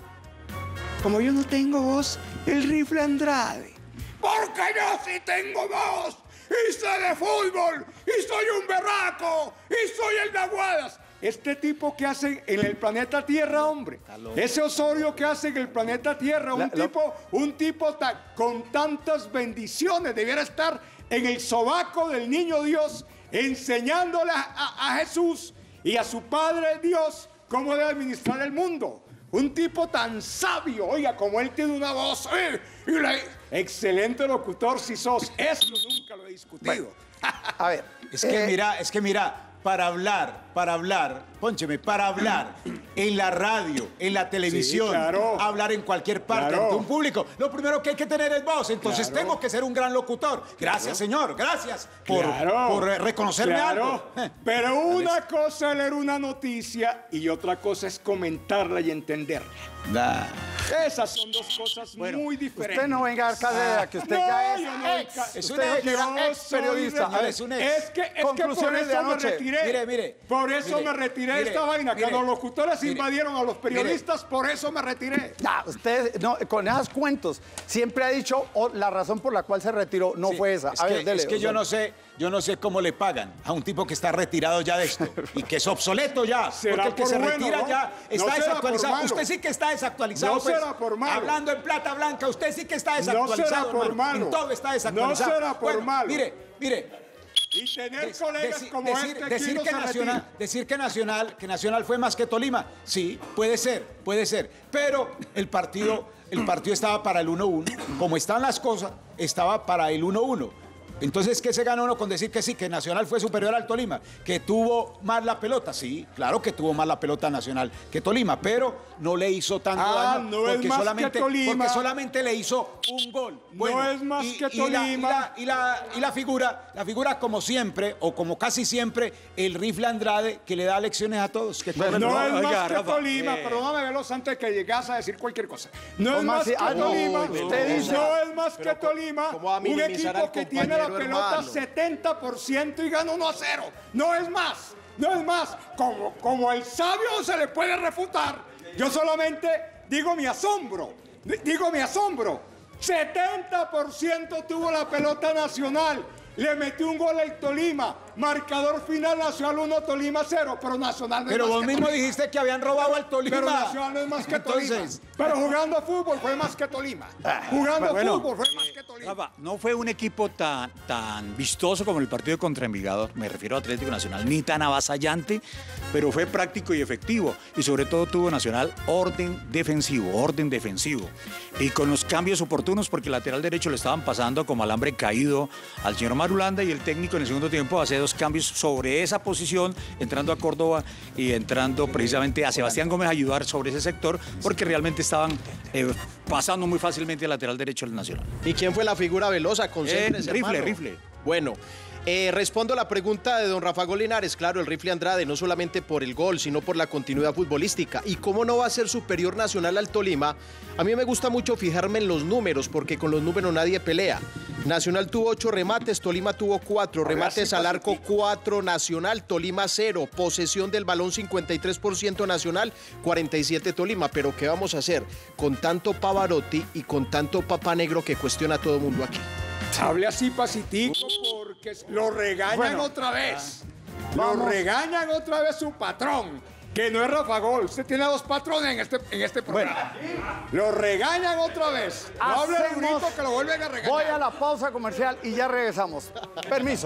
como yo no tengo voz, el Rifle Andrade. Porque yo sí tengo voz. Y sé de fútbol, y soy un berraco, y soy el de Aguadas. Este tipo que hace en el planeta Tierra, hombre. Ese Osorio que hace en el planeta Tierra, un La, tipo, un tipo ta, con tantas bendiciones, debiera estar en el sobaco del niño Dios, enseñándole a, a, a Jesús y a su Padre Dios cómo debe administrar el mundo. Un tipo tan sabio, oiga, como él tiene una voz, eh, y la, excelente locutor si sos, eso nunca lo he discutido. Bueno, a ver, Es que eh, mira, es que mira, para hablar, para hablar, póncheme, para hablar en la radio, en la televisión, Sí, claro. hablar en cualquier parte Claro. ante un público, lo primero que hay que tener es voz, entonces Claro. tengo que ser un gran locutor. Gracias, señor, gracias por, Claro, por eh, reconocerme claro. algo. Eh, Pero una cosa es leer una noticia y otra cosa es comentarla y entenderla. da. Esas son dos cosas muy diferentes. usted no venga a dar cátedra, que usted No, ya yo no es doy ex. ca- Usted es un dijo ex. que era Yo ex soy periodista. de- A ver, es un ex. Es que, es que por Conclusiones de eso me anoche. retiré. Mire, mire, por eso mire, me retiré de mire, esta vaina, que mire, los locutores mire, invadieron a los periodistas, por eso me retiré. Ya, usted, no, con esos cuentos, siempre ha dicho oh, la razón por la cual se retiró no Sí, fue esa. Es A que, ver, dele, es que yo Osorio. no sé, yo no sé cómo le pagan a un tipo que está retirado ya de esto y que es obsoleto ya, Será porque el que por se bueno, retira ¿no? ya No está será por desactualizado. malo. Usted sí que está desactualizado. No pues. será por malo. Hablando en plata blanca, usted sí que está No desactualizado. será por hermano. malo. En todo está desactualizado. No será por Bueno, malo. Mire, mire. Y tener Dec- colegas deci- como decir, este decir aquí no que se Nacional, retira. decir que Nacional, que Nacional fue más que Tolima, sí, puede ser, puede ser, pero el partido, el partido estaba para el uno uno, como están las cosas, estaba para el uno uno. Entonces, ¿qué se gana uno con decir que sí, que Nacional fue superior al Tolima? Que tuvo más la pelota, sí, claro que tuvo más la pelota Nacional que Tolima, pero no le hizo tanto Ah, daño no es porque, más que solamente, Tolima. porque solamente le hizo un gol. No es más que y la- y Tolima. la- y la, y la figura, la figura como siempre, o como casi siempre, el Rifle Andrade, que le da lecciones a todos. Que corre No el- es oiga, más que Rafa, Tolima, eh. perdóname, Veloz, antes de que llegas a decir cualquier cosa. No es ¿Cómo más así? que Ah, no, Tolima. usted dice- No es más que Pero co- Tolima. ¿cómo va a Un minimizar equipo al que tiene la compañero, pelota hermano? setenta por ciento y gana uno a cero. No es más. No es más. Como, como el sabio no se le puede refutar. Yo solamente digo mi asombro. D- Digo mi asombro. setenta por ciento tuvo la pelota Nacional. Le metió un gol al Tolima. Marcador final Nacional uno, Tolima cero. Pero Nacional no es Pero más vos que mismo Tolima. dijiste que habían robado al Tolima. Pero Nacional no es más que Entonces, Tolima. Pero jugando fútbol fue más que Tolima. Jugando bueno. fútbol fue más que Tolima. Rafa, no fue un equipo tan, tan vistoso como el partido contra Envigado, me refiero a Atlético Nacional, ni tan avasallante, pero fue práctico y efectivo. Y sobre todo tuvo Nacional orden defensivo, orden defensivo. Y con los cambios oportunos, porque el lateral derecho le estaban pasando como alambre caído al señor Marulanda y el técnico en el segundo tiempo hace dos cambios sobre esa posición, entrando a Córdoba y entrando precisamente a Sebastián Gómez a ayudar sobre ese sector, porque realmente estaban eh, pasando muy fácilmente al lateral derecho del Nacional. ¿Y quién fue la figura Velosa? Concéntrese, Eh, rifle, hermano. rifle. Bueno, eh, respondo a la pregunta de don Rafa Linares. Claro, el Rifle Andrade, no solamente por el gol, sino por la continuidad futbolística. ¿Y cómo no va a ser superior Nacional al Tolima? A mí me gusta mucho fijarme en los números, porque con los números nadie pelea. Nacional tuvo ocho remates, Tolima tuvo cuatro. Remates sí, al arco, pasitico. cuatro. Nacional, Tolima cero. Posesión del balón, cincuenta y tres por ciento Nacional, cuarenta y siete Tolima. Pero ¿qué vamos a hacer con tanto Pavarotti y con tanto Papa Negro que cuestiona a todo el mundo aquí? Hable así pacitico porque lo regañan Bueno. otra vez. Lo Vamos. regañan otra vez su patrón, que no es Rafa Gol. Usted tiene dos patrones en este, en este programa. Lo regañan otra vez. No hable Hacemos- durito que lo vuelven a regañar. Voy a la pausa comercial y ya regresamos. Permiso.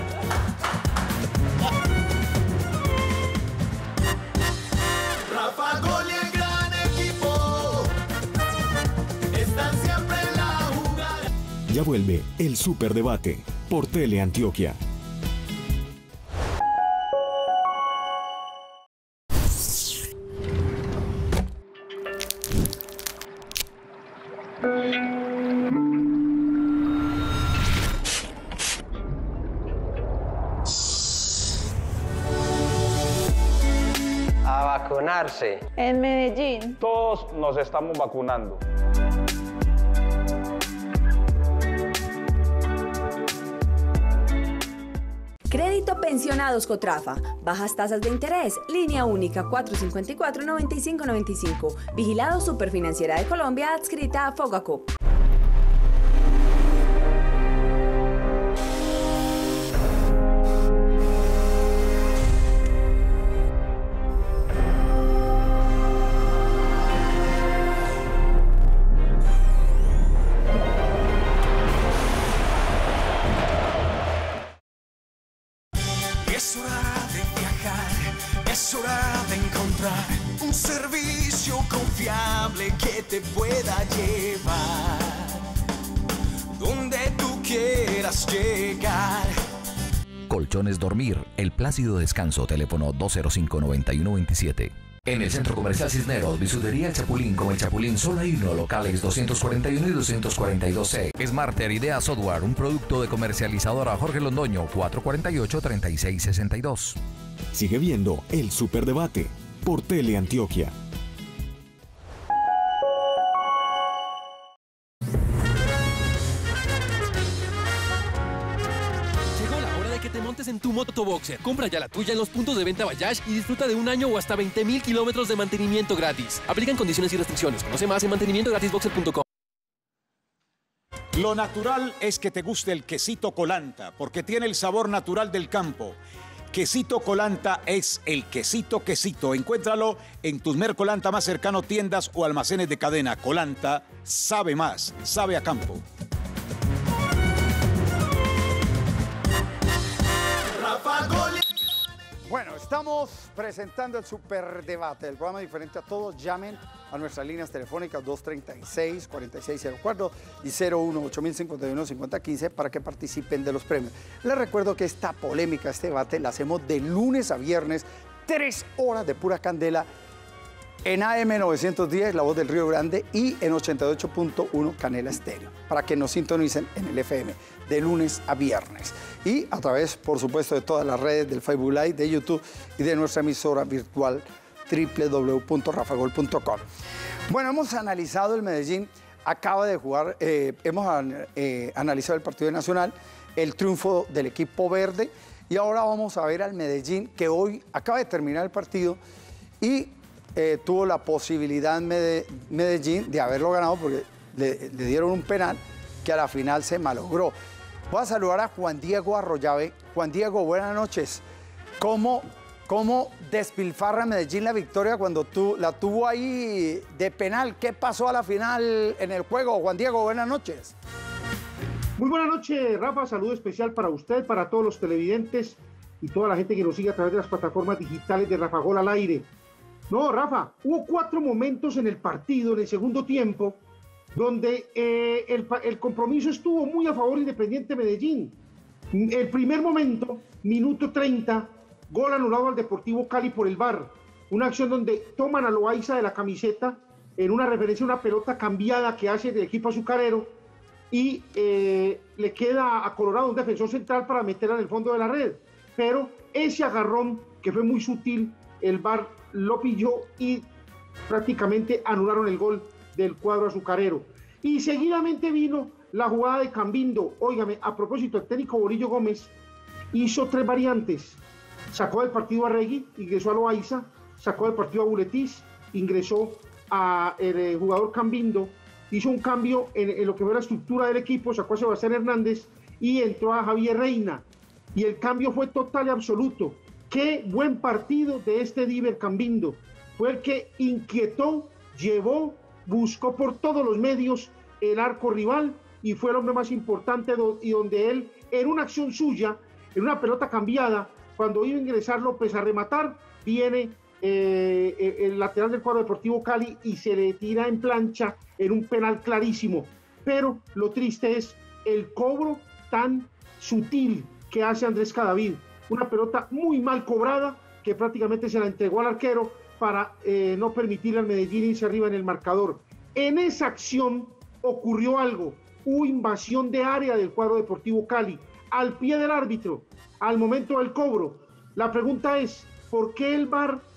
Rafa Gol y el gran equipo están siempre en la jugada. Ya vuelve el Superdebate por Teleantioquia. vacunarse. En Medellín. Todos nos estamos vacunando. Crédito Pensionados Cotrafa. Bajas tasas de interés. Línea única cuatro cinco cuatro, nueve cinco nueve cinco. Vigilado Superfinanciera de Colombia, adscrita a Fogacop. Es hora de viajar, es hora de encontrar un servicio confiable que te pueda llevar donde tú quieras llegar. Colchones Dormir, el plácido descanso, teléfono dos cero cinco, nueve uno dos siete. En el Centro Comercial Cisneros, Bisutería El Chapulín, con El Chapulín solo hay uno, locales doscientos cuarenta y uno y doscientos cuarenta y dos C. Smarter Idea Software, un producto de comercializadora Jorge Londoño, cuatro cuatro ocho, tres seis seis dos. Sigue viendo El Superdebate por Teleantioquia. Te montes en tu motoboxer. Compra ya la tuya en los puntos de venta Bayash y disfruta de un año o hasta veinte mil kilómetros de mantenimiento gratis. Aplican condiciones y restricciones. Conoce más en mantenimiento gratis boxer punto com. Lo natural es que te guste el quesito Colanta, porque tiene el sabor natural del campo. Quesito Colanta es el quesito quesito. Encuéntralo en tus Mercolanta más cercano, tiendas o almacenes de cadena. Colanta sabe más, sabe a campo. Bueno, estamos presentando el Superdebate, el programa diferente a todos. Llamen a nuestras líneas telefónicas dos tres seis, cuatro seis cero cuatro y cero uno ocho cero cinco uno cinco cero uno cinco para que participen de los premios. Les recuerdo que esta polémica, este debate, la hacemos de lunes a viernes, tres horas de pura candela en A M novecientos diez, La Voz del Río Grande, y en ochenta y ocho punto uno Canela Estéreo, para que nos sintonicen en el F M de lunes a viernes. Y a través, por supuesto, de todas las redes del Facebook Live, de YouTube y de nuestra emisora virtual doble u doble u doble u punto rafagol punto com. Bueno, hemos analizado el Medellín, acaba de jugar, eh, hemos eh, analizado el partido de Nacional, el triunfo del equipo verde, y ahora vamos a ver al Medellín, que hoy acaba de terminar el partido y eh, tuvo la posibilidad en Medellín de haberlo ganado porque le, le dieron un penal que a la final se malogró. Voy a saludar a Juan Diego Arroyave. Juan Diego, buenas noches. ¿Cómo, cómo despilfarra Medellín la victoria cuando tú, la tuvo ahí de penal? ¿Qué pasó a la final en el juego? Juan Diego, buenas noches. Muy buenas noches, Rafa. Saludo especial para usted, para todos los televidentes y toda la gente que nos sigue a través de las plataformas digitales de Rafa Gol al aire. No, Rafa, hubo cuatro momentos en el partido, en el segundo tiempo, donde eh, el, el compromiso estuvo muy a favor de Independiente Medellín. El primer momento, minuto treinta, gol anulado al Deportivo Cali por el V A R. Una acción donde toman a Loaiza de la camiseta en una referencia a una pelota cambiada que hace del equipo azucarero y eh, le queda a Colorado un defensor central para meterla en el fondo de la red. Pero ese agarrón, que fue muy sutil, el V A R lo pilló y prácticamente anularon el gol del cuadro azucarero. Y seguidamente vino la jugada de Cambindo. Óigame, a propósito, el técnico Bolillo Gómez hizo tres variantes. Sacó del partido a Regui, ingresó a Loaiza, sacó del partido a Buletis, ingresó a el eh, jugador Cambindo, hizo un cambio en, en lo que fue la estructura del equipo, sacó a Sebastián Hernández y entró a Javier Reina. Y el cambio fue total y absoluto. Qué buen partido de este Diver Cambindo. Fue el que inquietó, llevó, buscó por todos los medios el arco rival y fue el hombre más importante do, y donde él, en una acción suya, en una pelota cambiada, cuando iba a ingresar López a rematar, viene eh, el lateral del cuadro Deportivo Cali y se le tira en plancha en un penal clarísimo. Pero lo triste es el cobro tan sutil que hace Andrés Cadavid. Una pelota muy mal cobrada que prácticamente se la entregó al arquero para eh, no permitirle al Medellín irse arriba en el marcador. En esa acción ocurrió algo, hubo invasión de área del cuadro Deportivo Cali, al pie del árbitro, al momento del cobro. La pregunta es, ¿por qué el V A R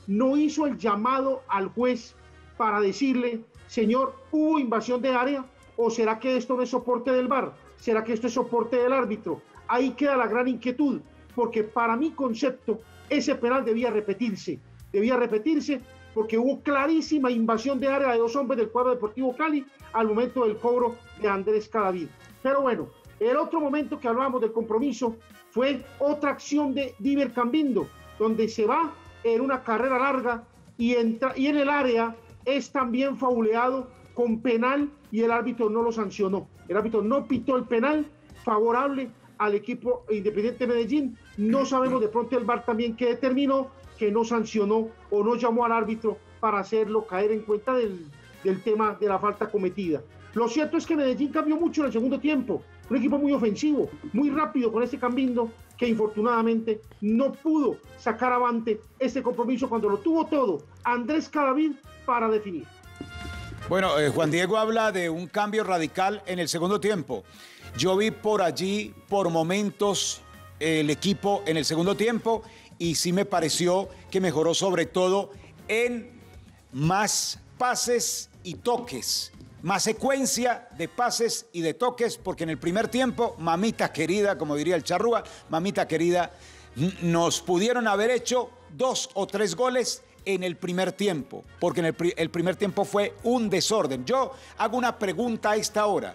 no hizo el llamado al juez para decirle, señor, ¿hubo invasión de área? ¿O será que esto no es soporte del V A R? ¿Será que esto es soporte del árbitro? Ahí queda la gran inquietud, porque para mi concepto, ese penal debía repetirse. Debía repetirse porque hubo clarísima invasión de área de dos hombres del cuadro Deportivo Cali al momento del cobro de Andrés Cadavid. Pero bueno, el otro momento que hablábamos del compromiso fue otra acción de Diver Cambindo, donde se va en una carrera larga y, entra, y en el área es también fauleado con penal y el árbitro no lo sancionó. El árbitro no pitó el penal favorable al equipo Independiente Medellín. No sabemos de pronto el V A R también que determinó que no sancionó o no llamó al árbitro para hacerlo caer en cuenta del, del tema de la falta cometida. Lo cierto es que Medellín cambió mucho en el segundo tiempo. Un equipo muy ofensivo, muy rápido con este Cambindo, que infortunadamente no pudo sacar avante este compromiso cuando lo tuvo todo Andrés Cadavid para definir. Bueno, eh, Juan Diego habla de un cambio radical en el segundo tiempo. Yo vi por allí, por momentos, el equipo en el segundo tiempo y sí me pareció que mejoró sobre todo en más pases y toques, más secuencia de pases y de toques, porque en el primer tiempo, mamita querida, como diría el Charrúa, mamita querida, nos pudieron haber hecho dos o tres goles en el primer tiempo, porque en el, pri el primer tiempo fue un desorden. Yo hago una pregunta a esta hora,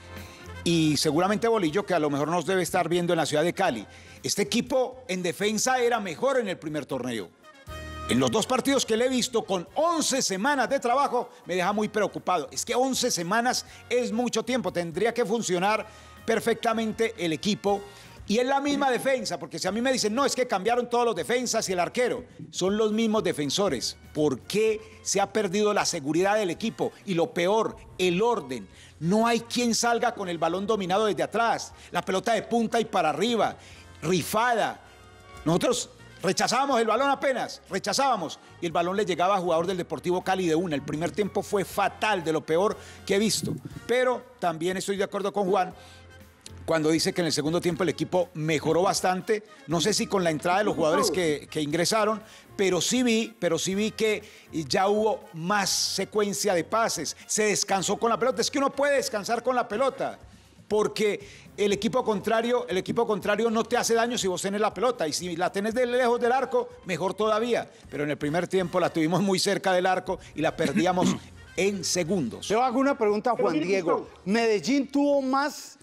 y seguramente Bolillo, que a lo mejor nos debe estar viendo en la ciudad de Cali, este equipo en defensa era mejor en el primer torneo. En los dos partidos que le he visto, con once semanas de trabajo, me deja muy preocupado. Es que once semanas es mucho tiempo, tendría que funcionar perfectamente el equipo. Y es la misma defensa, porque si a mí me dicen, no, es que cambiaron todos los defensas y el arquero, son los mismos defensores. ¿Por qué se ha perdido la seguridad del equipo? Y lo peor, el orden. No hay quien salga con el balón dominado desde atrás, la pelota de punta y para arriba, rifada. Nosotros rechazábamos el balón apenas, rechazábamos, y el balón le llegaba a jugador del Deportivo Cali de una. El primer tiempo fue fatal, de lo peor que he visto. Pero también estoy de acuerdo con Juan cuando dice que en el segundo tiempo el equipo mejoró bastante. No sé si con la entrada de los jugadores que, que ingresaron, pero sí vi, pero sí vi que ya hubo más secuencia de pases. Se descansó con la pelota. Es que uno puede descansar con la pelota, porque el equipo contrario, el equipo contrario no te hace daño si vos tenés la pelota, y si la tenés de lejos del arco, mejor todavía. Pero en el primer tiempo la tuvimos muy cerca del arco y la perdíamos en segundos. Yo hago una pregunta a Juan Diego. ¿Medellín tuvo más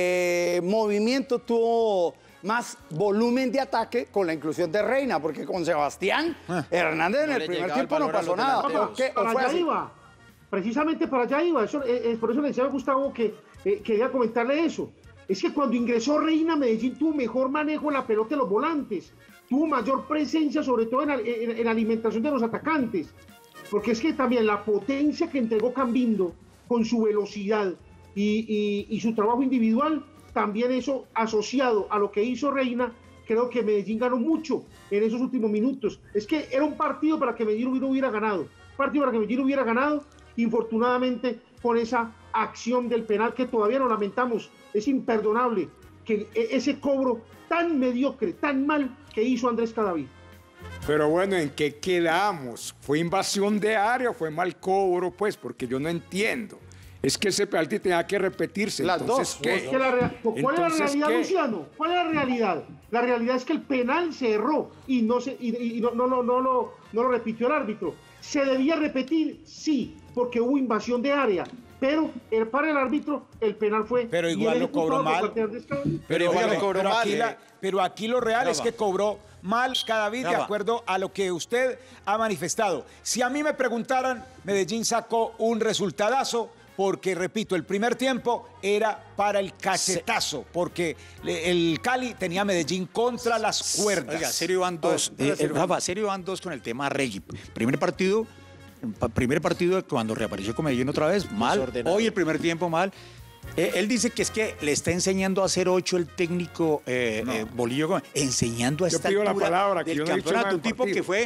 eh, movimiento, tuvo más volumen de ataque con la inclusión de Reina? Porque con Sebastián ah. Hernández en no el primer tiempo no pasó nada. ¿O qué? ¿O fue así? Iba. Precisamente para allá iba. Eso, es, por eso le decía a Gustavo que eh, quería comentarle eso. Es que cuando ingresó Reina, Medellín tuvo mejor manejo en la pelota de los volantes, tuvo mayor presencia, sobre todo en, en, en la alimentación de los atacantes, porque es que también la potencia que entregó Cambindo con su velocidad y, y, y su trabajo individual, también eso asociado a lo que hizo Reina, creo que Medellín ganó mucho en esos últimos minutos. Es que era un partido para que Medellín hubiera, hubiera ganado, un partido para que Medellín hubiera ganado, infortunadamente con esa acción del penal que todavía nos lamentamos. Es imperdonable que ese cobro tan mediocre, tan mal que hizo Andrés Cadavid. Pero bueno, ¿en qué quedamos? ¿Fue invasión de área o fue mal cobro? Pues, porque yo no entiendo. Es que ese penalti tenía que repetirse. Las Entonces, dos. ¿qué? Es que la ¿Cuál es la realidad, ¿qué? Luciano? ¿Cuál es la realidad? La realidad es que el penal se erró y no, se, y, y no, no, no, no, no, no lo repitió el árbitro. ¿Se debía repetir? Sí, porque hubo invasión de área. Pero el, para el árbitro el penal fue... Pero igual lo cobró mal. Pero, pero, igual lo cobró pero, mal, aquí eh. la, pero aquí lo real Brava. es que cobró mal Cadavid de acuerdo a lo que usted ha manifestado. Si a mí me preguntaran, Medellín sacó un resultadazo, porque, repito, el primer tiempo era para el cachetazo, porque el Cali tenía a Medellín contra las cuerdas. Oiga, serio van dos. Eh, eh, Rafa, serio van dos con el tema Reggie. Primer partido... Primer partido cuando reapareció con Medellín otra vez, mal. Desordenado. Hoy el primer tiempo, mal. Eh, él dice que es que le está enseñando a hacer ocho el técnico eh, no. eh, Bolillo, enseñando a esta altura la palabra, que del yo no campeonato. he Un tipo partido. que fue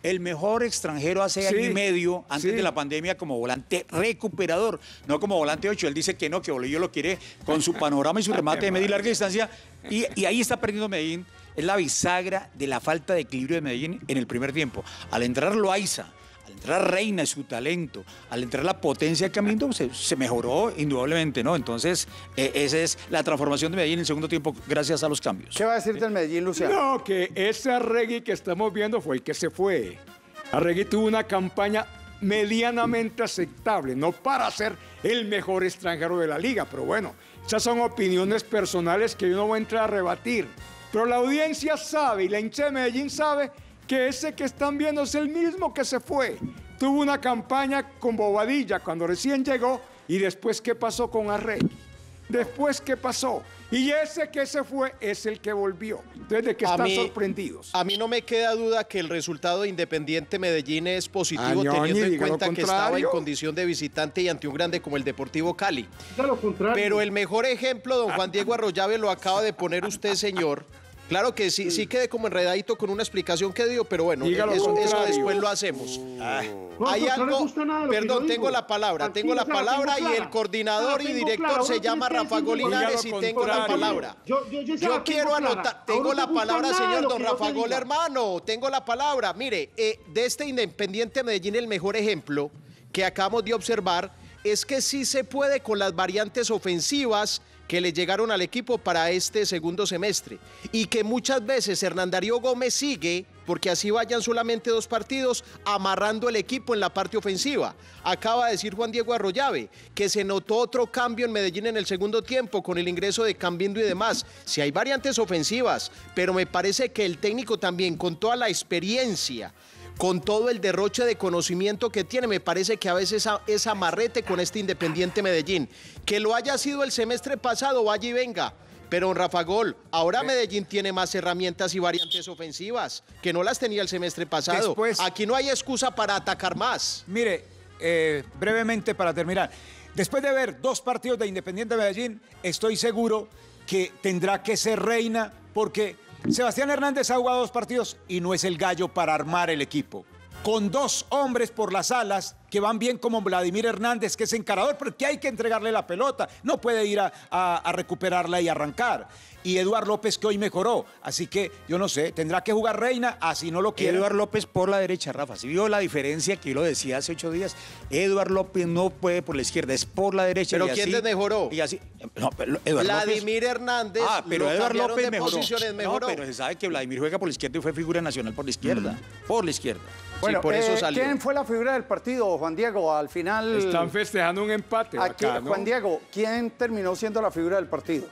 el mejor extranjero hace Sí, año y medio, antes sí. de la pandemia, como volante recuperador, no como volante ocho. Él dice que no, que Bolillo lo quiere con su panorama y su remate de media y larga distancia. Y, y ahí está perdiendo Medellín. Es la bisagra de la falta de equilibrio de Medellín en el primer tiempo. Al entrar Loaiza, al entrar Reina, su talento, al entrar la potencia de Camilo, se, se mejoró indudablemente, ¿no? Entonces, eh, esa es la transformación de Medellín en el segundo tiempo gracias a los cambios. ¿Qué va a decir del Medellín, Luciano? No, que ese Arregui que estamos viendo fue el que se fue. Arregui tuvo una campaña medianamente aceptable, no para ser el mejor extranjero de la liga, pero bueno, esas son opiniones personales que yo no voy a entrar a rebatir. Pero la audiencia sabe y la hincha de Medellín sabe que ese que están viendo es el mismo que se fue. Tuvo una campaña con Bobadilla cuando recién llegó y después ¿qué pasó con Arregui? Después ¿qué pasó? Y ese que se fue es el que volvió. Entonces, ¿de qué A están mí- sorprendidos? A mí no me queda duda que el resultado de Independiente Medellín es positivo, Ah, Ñoñi, teniendo en diga lo cuenta que estaba en contrario. condición de visitante y ante un grande como el Deportivo Cali. Diga lo contrario. Pero el mejor ejemplo, don Juan Diego Arroyave, lo acaba de poner usted, señor. Claro que sí, sí quedé como enredadito con una explicación que dio, pero bueno, Diga lo eso, eso contrario. después lo hacemos. No, Hay pues, no le algo, gusta nada de lo que perdón, yo tengo digo. la palabra, tengo Tranquilo, la se la tengo palabra y clara. el coordinador Se y la tengo director clara. se Ahora llama tienes que Rafa decirme Gol por qué. Linares y Diga lo tengo la contrario. palabra. Yo, yo, yo se la Yo quiero tengo clara. anotar, tengo Ahora la no te gusta palabra, nada de señor lo don que yo te Rafa Gol, diga. hermano, tengo la palabra. Mire, eh, de este Independiente Medellín, el mejor ejemplo que acabamos de observar es que sí se puede con las variantes ofensivas que le llegaron al equipo para este segundo semestre y que muchas veces Hernán Darío Gómez sigue, porque así vayan solamente dos partidos, amarrando el equipo en la parte ofensiva. Acaba de decir Juan Diego Arroyave que se notó otro cambio en Medellín en el segundo tiempo con el ingreso de Cambindo y demás. Si hay variantes ofensivas, pero me parece que el técnico también, con toda la experiencia, con todo el derroche de conocimiento que tiene, me parece que a veces es amarrete con este Independiente Medellín. Que lo haya sido el semestre pasado, vaya y venga. Pero, don Rafa Gol, ahora Medellín tiene más herramientas y variantes ofensivas que no las tenía el semestre pasado. Después- Aquí no hay excusa para atacar más. Mire, eh, brevemente para terminar, después de ver dos partidos de Independiente Medellín, estoy seguro que tendrá que ser Reina, porque Sebastián Hernández ha jugado dos partidos y no es el gallo para armar el equipo. Con dos hombres por las alas que van bien como Vladimir Hernández, que es encarador, porque hay que entregarle la pelota. No puede ir a, a- a recuperarla y arrancar. Y Eduard López, que hoy mejoró. Así que, yo no sé, tendrá que jugar Reina, así no lo quiere. Eduard López por la derecha, Rafa. ¿Sí vio la diferencia que yo lo decía hace ocho días? Eduard López no puede por la izquierda, es por la derecha. ¿Pero y quién así- desmejoró? Y así. No, pero Eduard López- Vladimir Hernández Ah, pero lo Eduard cambiaron López de mejoró. posiciones, mejoró. No, pero se sabe que Vladimir juega por la izquierda y fue figura nacional por la izquierda. Por la izquierda. Bueno, por eso eh, salió. ¿quién fue la figura del partido, Juan Diego? Al final... Están festejando un empate. Aquí, bacano. Juan Diego, ¿quién terminó siendo la figura del partido?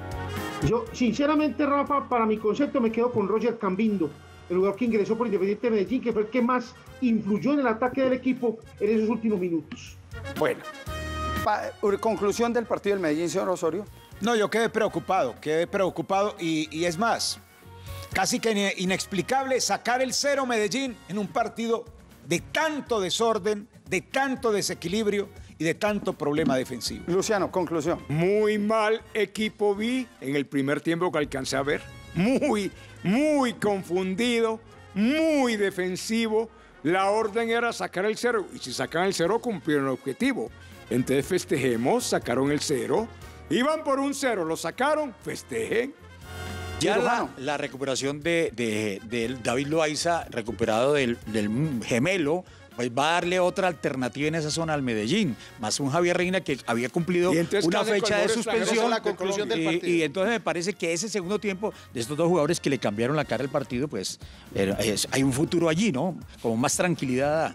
Yo, sinceramente, Rafa, para mi concepto me quedo con Roger Cambindo, el jugador que ingresó por Independiente Medellín, que fue el que más influyó en el ataque del equipo en esos últimos minutos. Bueno, pa- conclusión del partido del Medellín, señor Osorio. No, yo quedé preocupado, quedé preocupado y, y es más, casi que ine- inexplicable sacar el cero Medellín en un partido de tanto desorden, de tanto desequilibrio y de tanto problema defensivo. Luciano, conclusión. Muy mal equipo vi en el primer tiempo que alcancé a ver. Muy, muy confundido, muy defensivo. La orden era sacar el cero. Y si sacan el cero, cumplieron el objetivo. Entonces festejemos, sacaron el cero. Iban por un cero, lo sacaron, festejen. Ya la, Cirujano. la recuperación de, de- del David Loaiza, recuperado del, del gemelo, pues va a darle otra alternativa en esa zona al Medellín. Más un Javier Reina que había cumplido Y entonces, una ¿qué hace con fecha de el mejor extranjero suspensión. de la conclusión del Y- partido? Y, entonces me parece que ese segundo tiempo de estos dos jugadores que le cambiaron la cara al partido, pues era- es- hay un futuro allí, ¿no? Como más tranquilidad.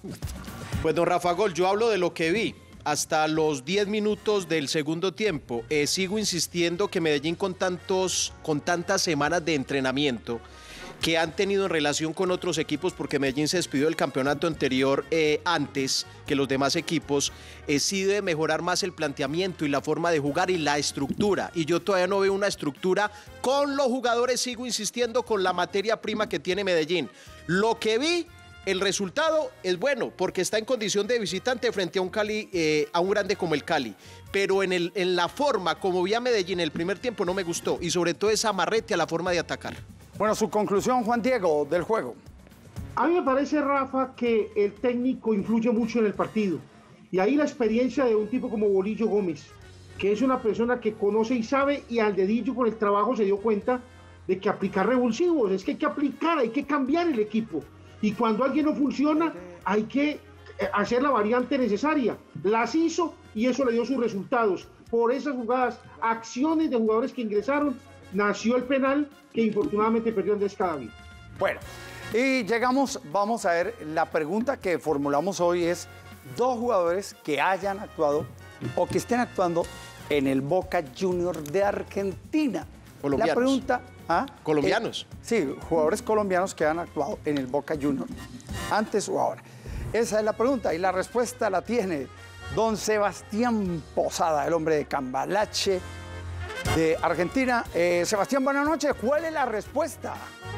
Pues don Rafa Gol, yo hablo de lo que vi. Hasta los diez minutos del segundo tiempo, eh, sigo insistiendo que Medellín con, tantos, con tantas semanas de entrenamiento que han tenido en relación con otros equipos, porque Medellín se despidió del campeonato anterior eh, antes que los demás equipos, eh, sí debe mejorar más el planteamiento y la forma de jugar y la estructura. Y yo todavía no veo una estructura con los jugadores, sigo insistiendo, con la materia prima que tiene Medellín. Lo que vi... El resultado es bueno porque está en condición de visitante frente a un Cali, eh, a un grande como el Cali. Pero en, el, en la forma como vi a Medellín en el primer tiempo no me gustó. Y sobre todo esa amarrete a la forma de atacar. Bueno, su conclusión, Juan Diego, del juego. A mí me parece, Rafa, que el técnico influye mucho en el partido. Y ahí la experiencia de un tipo como Bolillo Gómez, que es una persona que conoce y sabe, y al dedillo con el trabajo se dio cuenta de que aplicar revulsivos, es que hay que aplicar, hay que cambiar el equipo. Y cuando alguien no funciona, hay que hacer la variante necesaria. Las hizo y eso le dio sus resultados. Por esas jugadas, acciones de jugadores que ingresaron, nació el penal que infortunadamente perdió Andrés Cadavid. Bueno, y llegamos, vamos a ver, la pregunta que formulamos hoy es dos jugadores que hayan actuado o que estén actuando en el Boca Juniors de Argentina. Colombianos. La pregunta... ¿ah? Colombianos. Eh, sí, jugadores colombianos que han actuado en el Boca Juniors, antes o ahora. Esa es la pregunta y la respuesta la tiene don Sebastián Posada, el hombre de Cambalache de Argentina. Eh, Sebastián, buenas noches. ¿Cuál es la respuesta?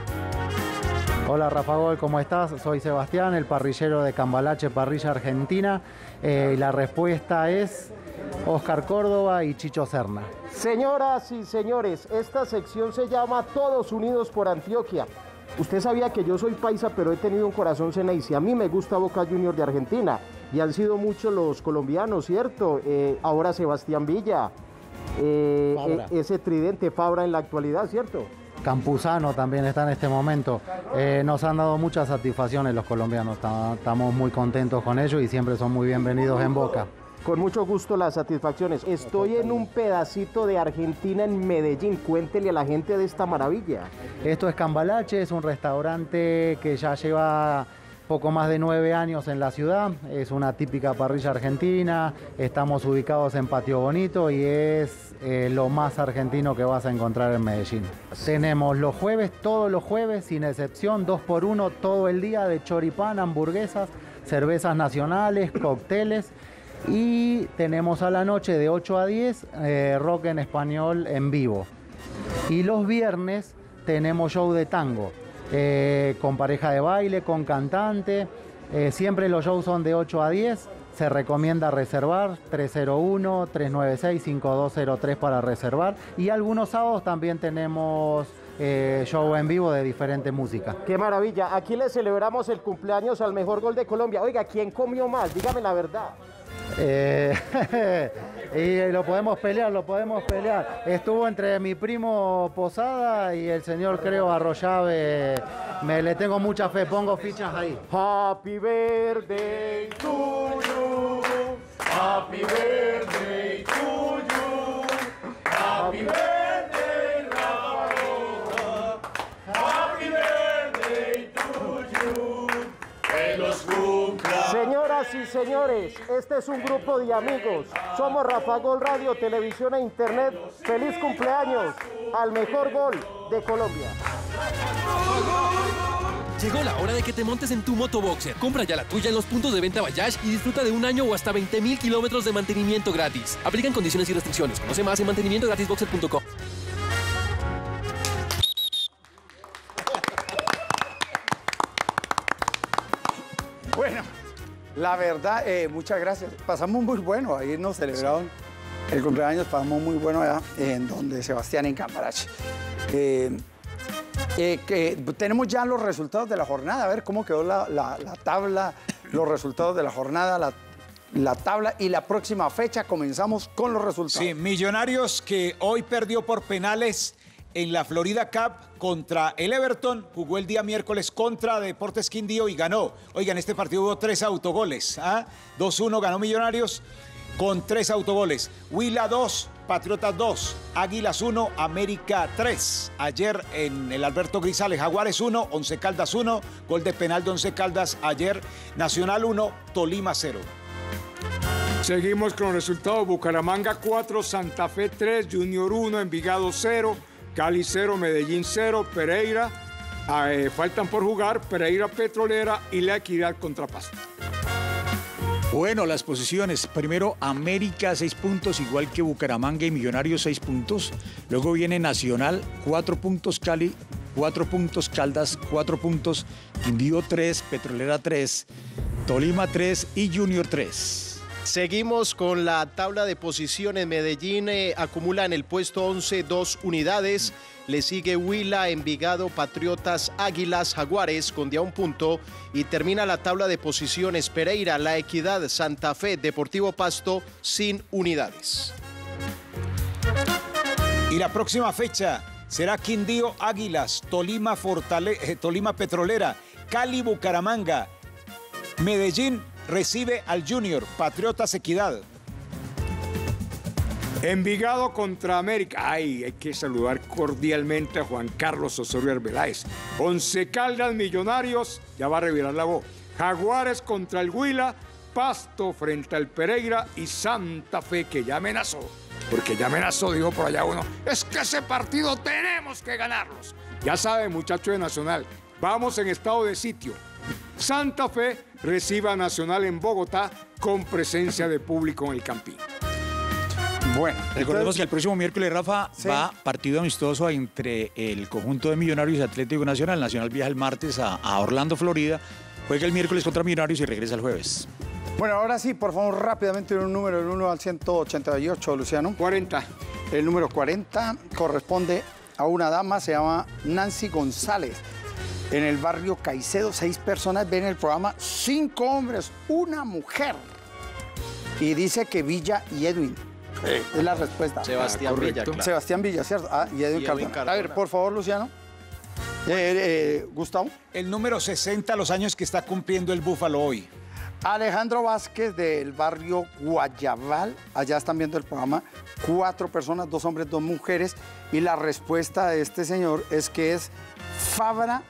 Hola Rafa Gol, ¿cómo estás? Soy Sebastián, el parrillero de Cambalache Parrilla Argentina. Eh, la respuesta es Oscar Córdoba y Chicho Serna. Señoras y señores, esta sección se llama Todos Unidos por Antioquia. Usted sabía que yo soy paisa, pero he tenido un corazón ceneice. A mí me gusta Boca Juniors de Argentina y han sido muchos los colombianos, ¿cierto? Eh, ahora Sebastián Villa, eh, eh, ese tridente Fabra en la actualidad, ¿cierto? Campuzano también está en este momento. Eh, nos han dado muchas satisfacciones los colombianos, estamos muy contentos con ellos y siempre son muy bienvenidos en Boca. Con mucho gusto las satisfacciones. Estoy en un pedacito de Argentina en Medellín. Cuéntele a la gente de esta maravilla. Esto es Cambalache, es un restaurante que ya lleva poco más de nueve años en la ciudad. Es una típica parrilla argentina. Estamos ubicados en Patio Bonito y es eh, lo más argentino que vas a encontrar en Medellín. Tenemos los jueves, todos los jueves, sin excepción, dos por uno todo el día de choripán, hamburguesas, cervezas nacionales, cócteles. Y tenemos a la noche de ocho a diez eh, rock en español en vivo. Y los viernes tenemos show de tango, eh, con pareja de baile, con cantante. Eh, siempre los shows son de ocho a diez. Se recomienda reservar tres cero uno, tres nueve seis, cinco dos cero tres para reservar. Y algunos sábados también tenemos eh, show en vivo de diferente música. ¡Qué maravilla! Aquí le celebramos el cumpleaños al mejor gol de Colombia. Oiga, ¿quién comió más? Dígame la verdad. Eh, y lo podemos pelear, lo podemos pelear. Estuvo entre mi primo Posada y el señor, creo, Arroyave. Me le tengo mucha fe, pongo fichas ahí. Happy birthday to you. Happy birthday to you. Happy birthday, Rafa. Happy birthday to you. Que los cumpla. Señoras y señores, este es un grupo de amigos. Somos Rafa Gol Radio, Televisión e Internet. ¡Feliz cumpleaños al mejor gol de Colombia! Llegó la hora de que te montes en tu motoboxer. Compra ya la tuya en los puntos de venta Bayash y disfruta de un año o hasta veinte mil kilómetros de mantenimiento gratis. Aplican condiciones y restricciones. Conoce más en mantenimiento gratis boxer punto com. Bueno, la verdad, eh, muchas gracias. Pasamos muy bueno, ahí nos celebraron el cumpleaños, pasamos muy bueno allá en donde Sebastián en Cambalache. Eh, eh, que tenemos ya los resultados de la jornada, a ver cómo quedó la, la, la tabla, los resultados de la jornada, la, la tabla y la próxima fecha. Comenzamos con los resultados. Sí, Millonarios que hoy perdió por penales en la Florida Cup contra el Everton, jugó el día miércoles contra Deportes Quindío y ganó. Oigan, este partido hubo tres autogoles, ¿ah? dos uno ganó Millonarios con tres autogoles. Huila dos, Patriotas dos, Águilas uno, América tres. Ayer en el Alberto Grisales, Jaguares uno, Once Caldas uno, gol de penal de Once Caldas ayer, Nacional uno, Tolima cero. Seguimos con los resultados: Bucaramanga cuatro, Santa Fe tres, Junior uno, Envigado cero, Cali cero, Medellín cero, Pereira, eh, faltan por jugar Pereira Petrolera y La Equidad contra Pasto. Bueno, las posiciones. Primero, América, seis puntos, igual que Bucaramanga y Millonarios, seis puntos. Luego viene Nacional, cuatro puntos, Cali, cuatro puntos, Caldas, cuatro puntos, Quindío tres, Petrolera tres, Tolima tres y Junior tres. Seguimos con la tabla de posiciones. Medellín eh, acumula en el puesto once dos unidades. Le sigue Huila, Envigado, Patriotas, Águilas, Jaguares con día un punto. Y termina la tabla de posiciones Pereira, La Equidad, Santa Fe, Deportivo Pasto sin unidades. Y la próxima fecha será Quindío, Águilas, Tolima, Fortale eh, Tolima Petrolera, Cali, Bucaramanga, Medellín recibe al Junior, Patriotas, Equidad. Envigado contra América. Ay, hay que saludar cordialmente a Juan Carlos Osorio Arbeláez. Once Caldas, Millonarios, ya va a revirar la voz. Jaguares contra el Huila, Pasto frente al Pereira y Santa Fe, que ya amenazó. Porque ya amenazó, dijo por allá uno, es que ese partido tenemos que ganarlos. Ya saben, muchachos de Nacional, vamos en estado de sitio. Santa Fe recibe a Nacional en Bogotá con presencia de público en el Campín. Bueno, recordemos que el próximo miércoles, Rafa, Sí. va partido amistoso entre el conjunto de Millonarios y Atlético Nacional. Nacional viaja el martes a, a Orlando, Florida, juega el miércoles contra Millonarios y regresa el jueves. Bueno, ahora sí, por favor, rápidamente un número del uno al ciento ochenta y ocho, Luciano. cuarenta. El número cuarenta corresponde a una dama, se llama Nancy González. En el barrio Caicedo, seis personas ven el programa, cinco hombres, una mujer. Y dice que Villa y Edwin. Eh, es la respuesta. Sebastián Ah, Villa, claro. Sebastián Villa, ¿cierto? Ah, y Edwin, Y Edwin Cardona. Cardona. A ver, por favor, Luciano. Eh, eh, Gustavo. El número sesenta, los años que está cumpliendo el Búfalo hoy. Alejandro Vázquez del barrio Guayabal, allá están viendo el programa, cuatro personas, dos hombres, dos mujeres, y la respuesta de este señor es que es Fabra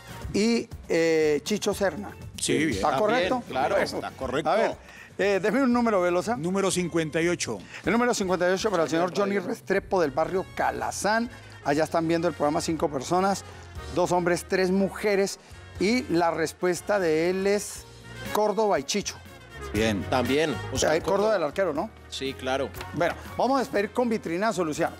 y eh, Chicho Serna. Sí, bien. ¿Está Está correcto? bien, claro, Bueno, está correcto. A ver, eh, déjeme un número, Velosa. Número cincuenta y ocho. El número cincuenta y ocho para el señor Johnny Restrepo del barrio Calazán, allá están viendo el programa cinco personas, dos hombres, tres mujeres, y la respuesta de él es Córdoba y Chicho. Bien. También. O sea, Córdoba del arquero, ¿no? Sí, claro. Bueno, vamos a despedir con vitrinazo, Luciano.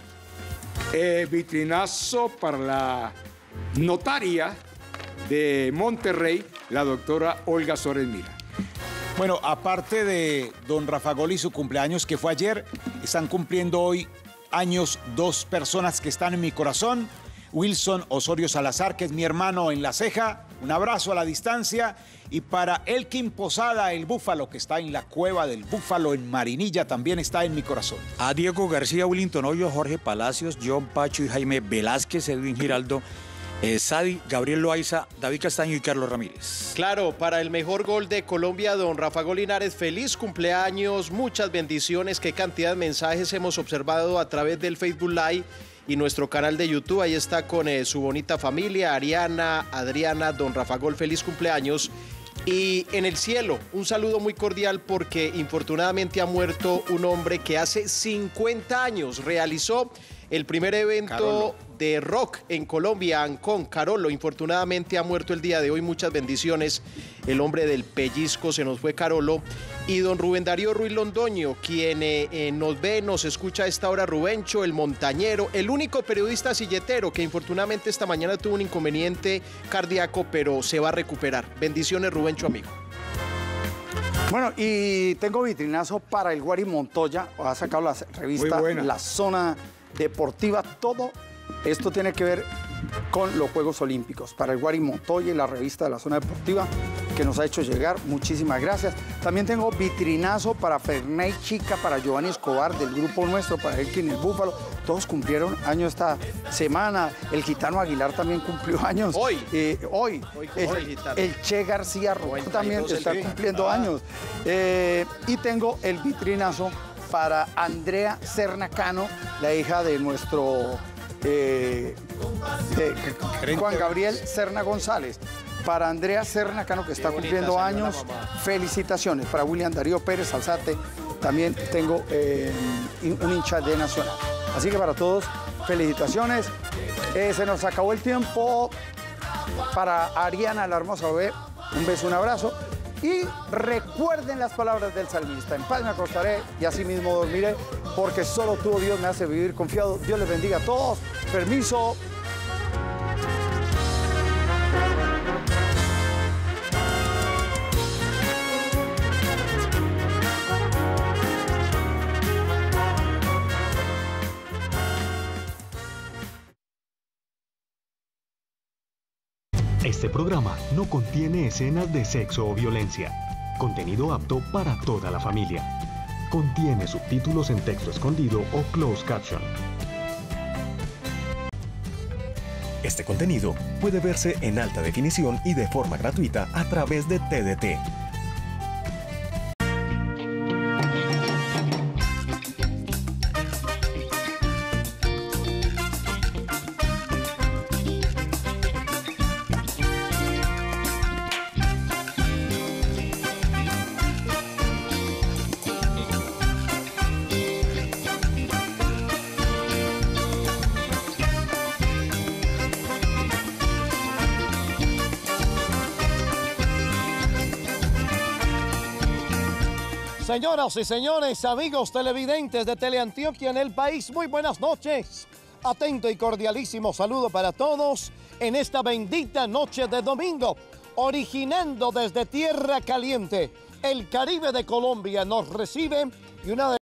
Eh, vitrinazo para la notaria de Monterrey, la doctora Olga Suárez Mira. Bueno, aparte de don Rafa Gol y su cumpleaños que fue ayer, están cumpliendo hoy años dos personas que están en mi corazón. Wilson Osorio Salazar, que es mi hermano en La Ceja, un abrazo a la distancia. Y para Elkin Posada, el Búfalo, que está en la Cueva del Búfalo en Marinilla, también está en mi corazón. A Diego García, Willington Hoyo, Jorge Palacios, John Pacho y Jaime Velázquez, Edwin Giraldo, eh, Sadi, Gabriel Loaiza, David Castaño y Carlos Ramírez. Claro, para el mejor gol de Colombia, don Rafa Gol Linares, feliz cumpleaños, muchas bendiciones, qué cantidad de mensajes hemos observado a través del Facebook Live y nuestro canal de YouTube. Ahí está con eh, su bonita familia, Ariana, Adriana, don Rafa Gol, feliz cumpleaños. Y en el cielo, un saludo muy cordial porque infortunadamente ha muerto un hombre que hace cincuenta años realizó el primer evento Carolo. de rock en Colombia, Ancón, Carolo. Infortunadamente ha muerto el día de hoy, muchas bendiciones. El hombre del pellizco se nos fue, Carolo. Y don Rubén Darío Ruiz Londoño, quien eh, eh, nos ve, nos escucha a esta hora, Rubencho, el montañero, el único periodista silletero que infortunadamente esta mañana tuvo un inconveniente cardíaco, pero se va a recuperar. Bendiciones, Rubencho, amigo. Bueno, y tengo vitrinazo para el Guari Montoya. Ha sacado la revista Muy buena. La Zona Deportiva. Todo esto tiene que ver con los Juegos Olímpicos. Para el Guari Montoya y la revista de La Zona Deportiva que nos ha hecho llegar. Muchísimas gracias. También tengo vitrinazo para Ferney Chica, para Giovanni Escobar del grupo nuestro, para Elkin el Búfalo. Todos cumplieron años esta semana. El Gitano Aguilar también cumplió años. Hoy. Eh, hoy. Hoy, el, hoy, Gitano. el Che García Rojo noventa y también dos el está día. cumpliendo Ah. años. Eh, y tengo el vitrinazo para Andrea Cernacano, la hija de nuestro eh, eh, Juan Gabriel Cerna González. Para Andrea Cernacano, que está bonita cumpliendo señora años, mamá. felicitaciones. Para William Darío Pérez Alzate, también tengo eh, un hincha de Nacional. Así que para todos, felicitaciones. Eh, se nos acabó el tiempo. Para Ariana, la hermosa bebé, un beso, un abrazo. Y recuerden las palabras del salmista. En paz me acostaré y así mismo dormiré, porque solo tú, oh Dios, me hace vivir confiado. Dios les bendiga a todos. Permiso. Este programa no contiene escenas de sexo o violencia. Contenido apto para toda la familia. Contiene subtítulos en texto escondido o closed caption. Este contenido puede verse en alta definición y de forma gratuita a través de T D T. Señoras y señores, amigos televidentes de Teleantioquia en el país, muy buenas noches. Atento y cordialísimo saludo para todos en esta bendita noche de domingo, originando desde Tierra Caliente. El Caribe de Colombia nos recibe y una de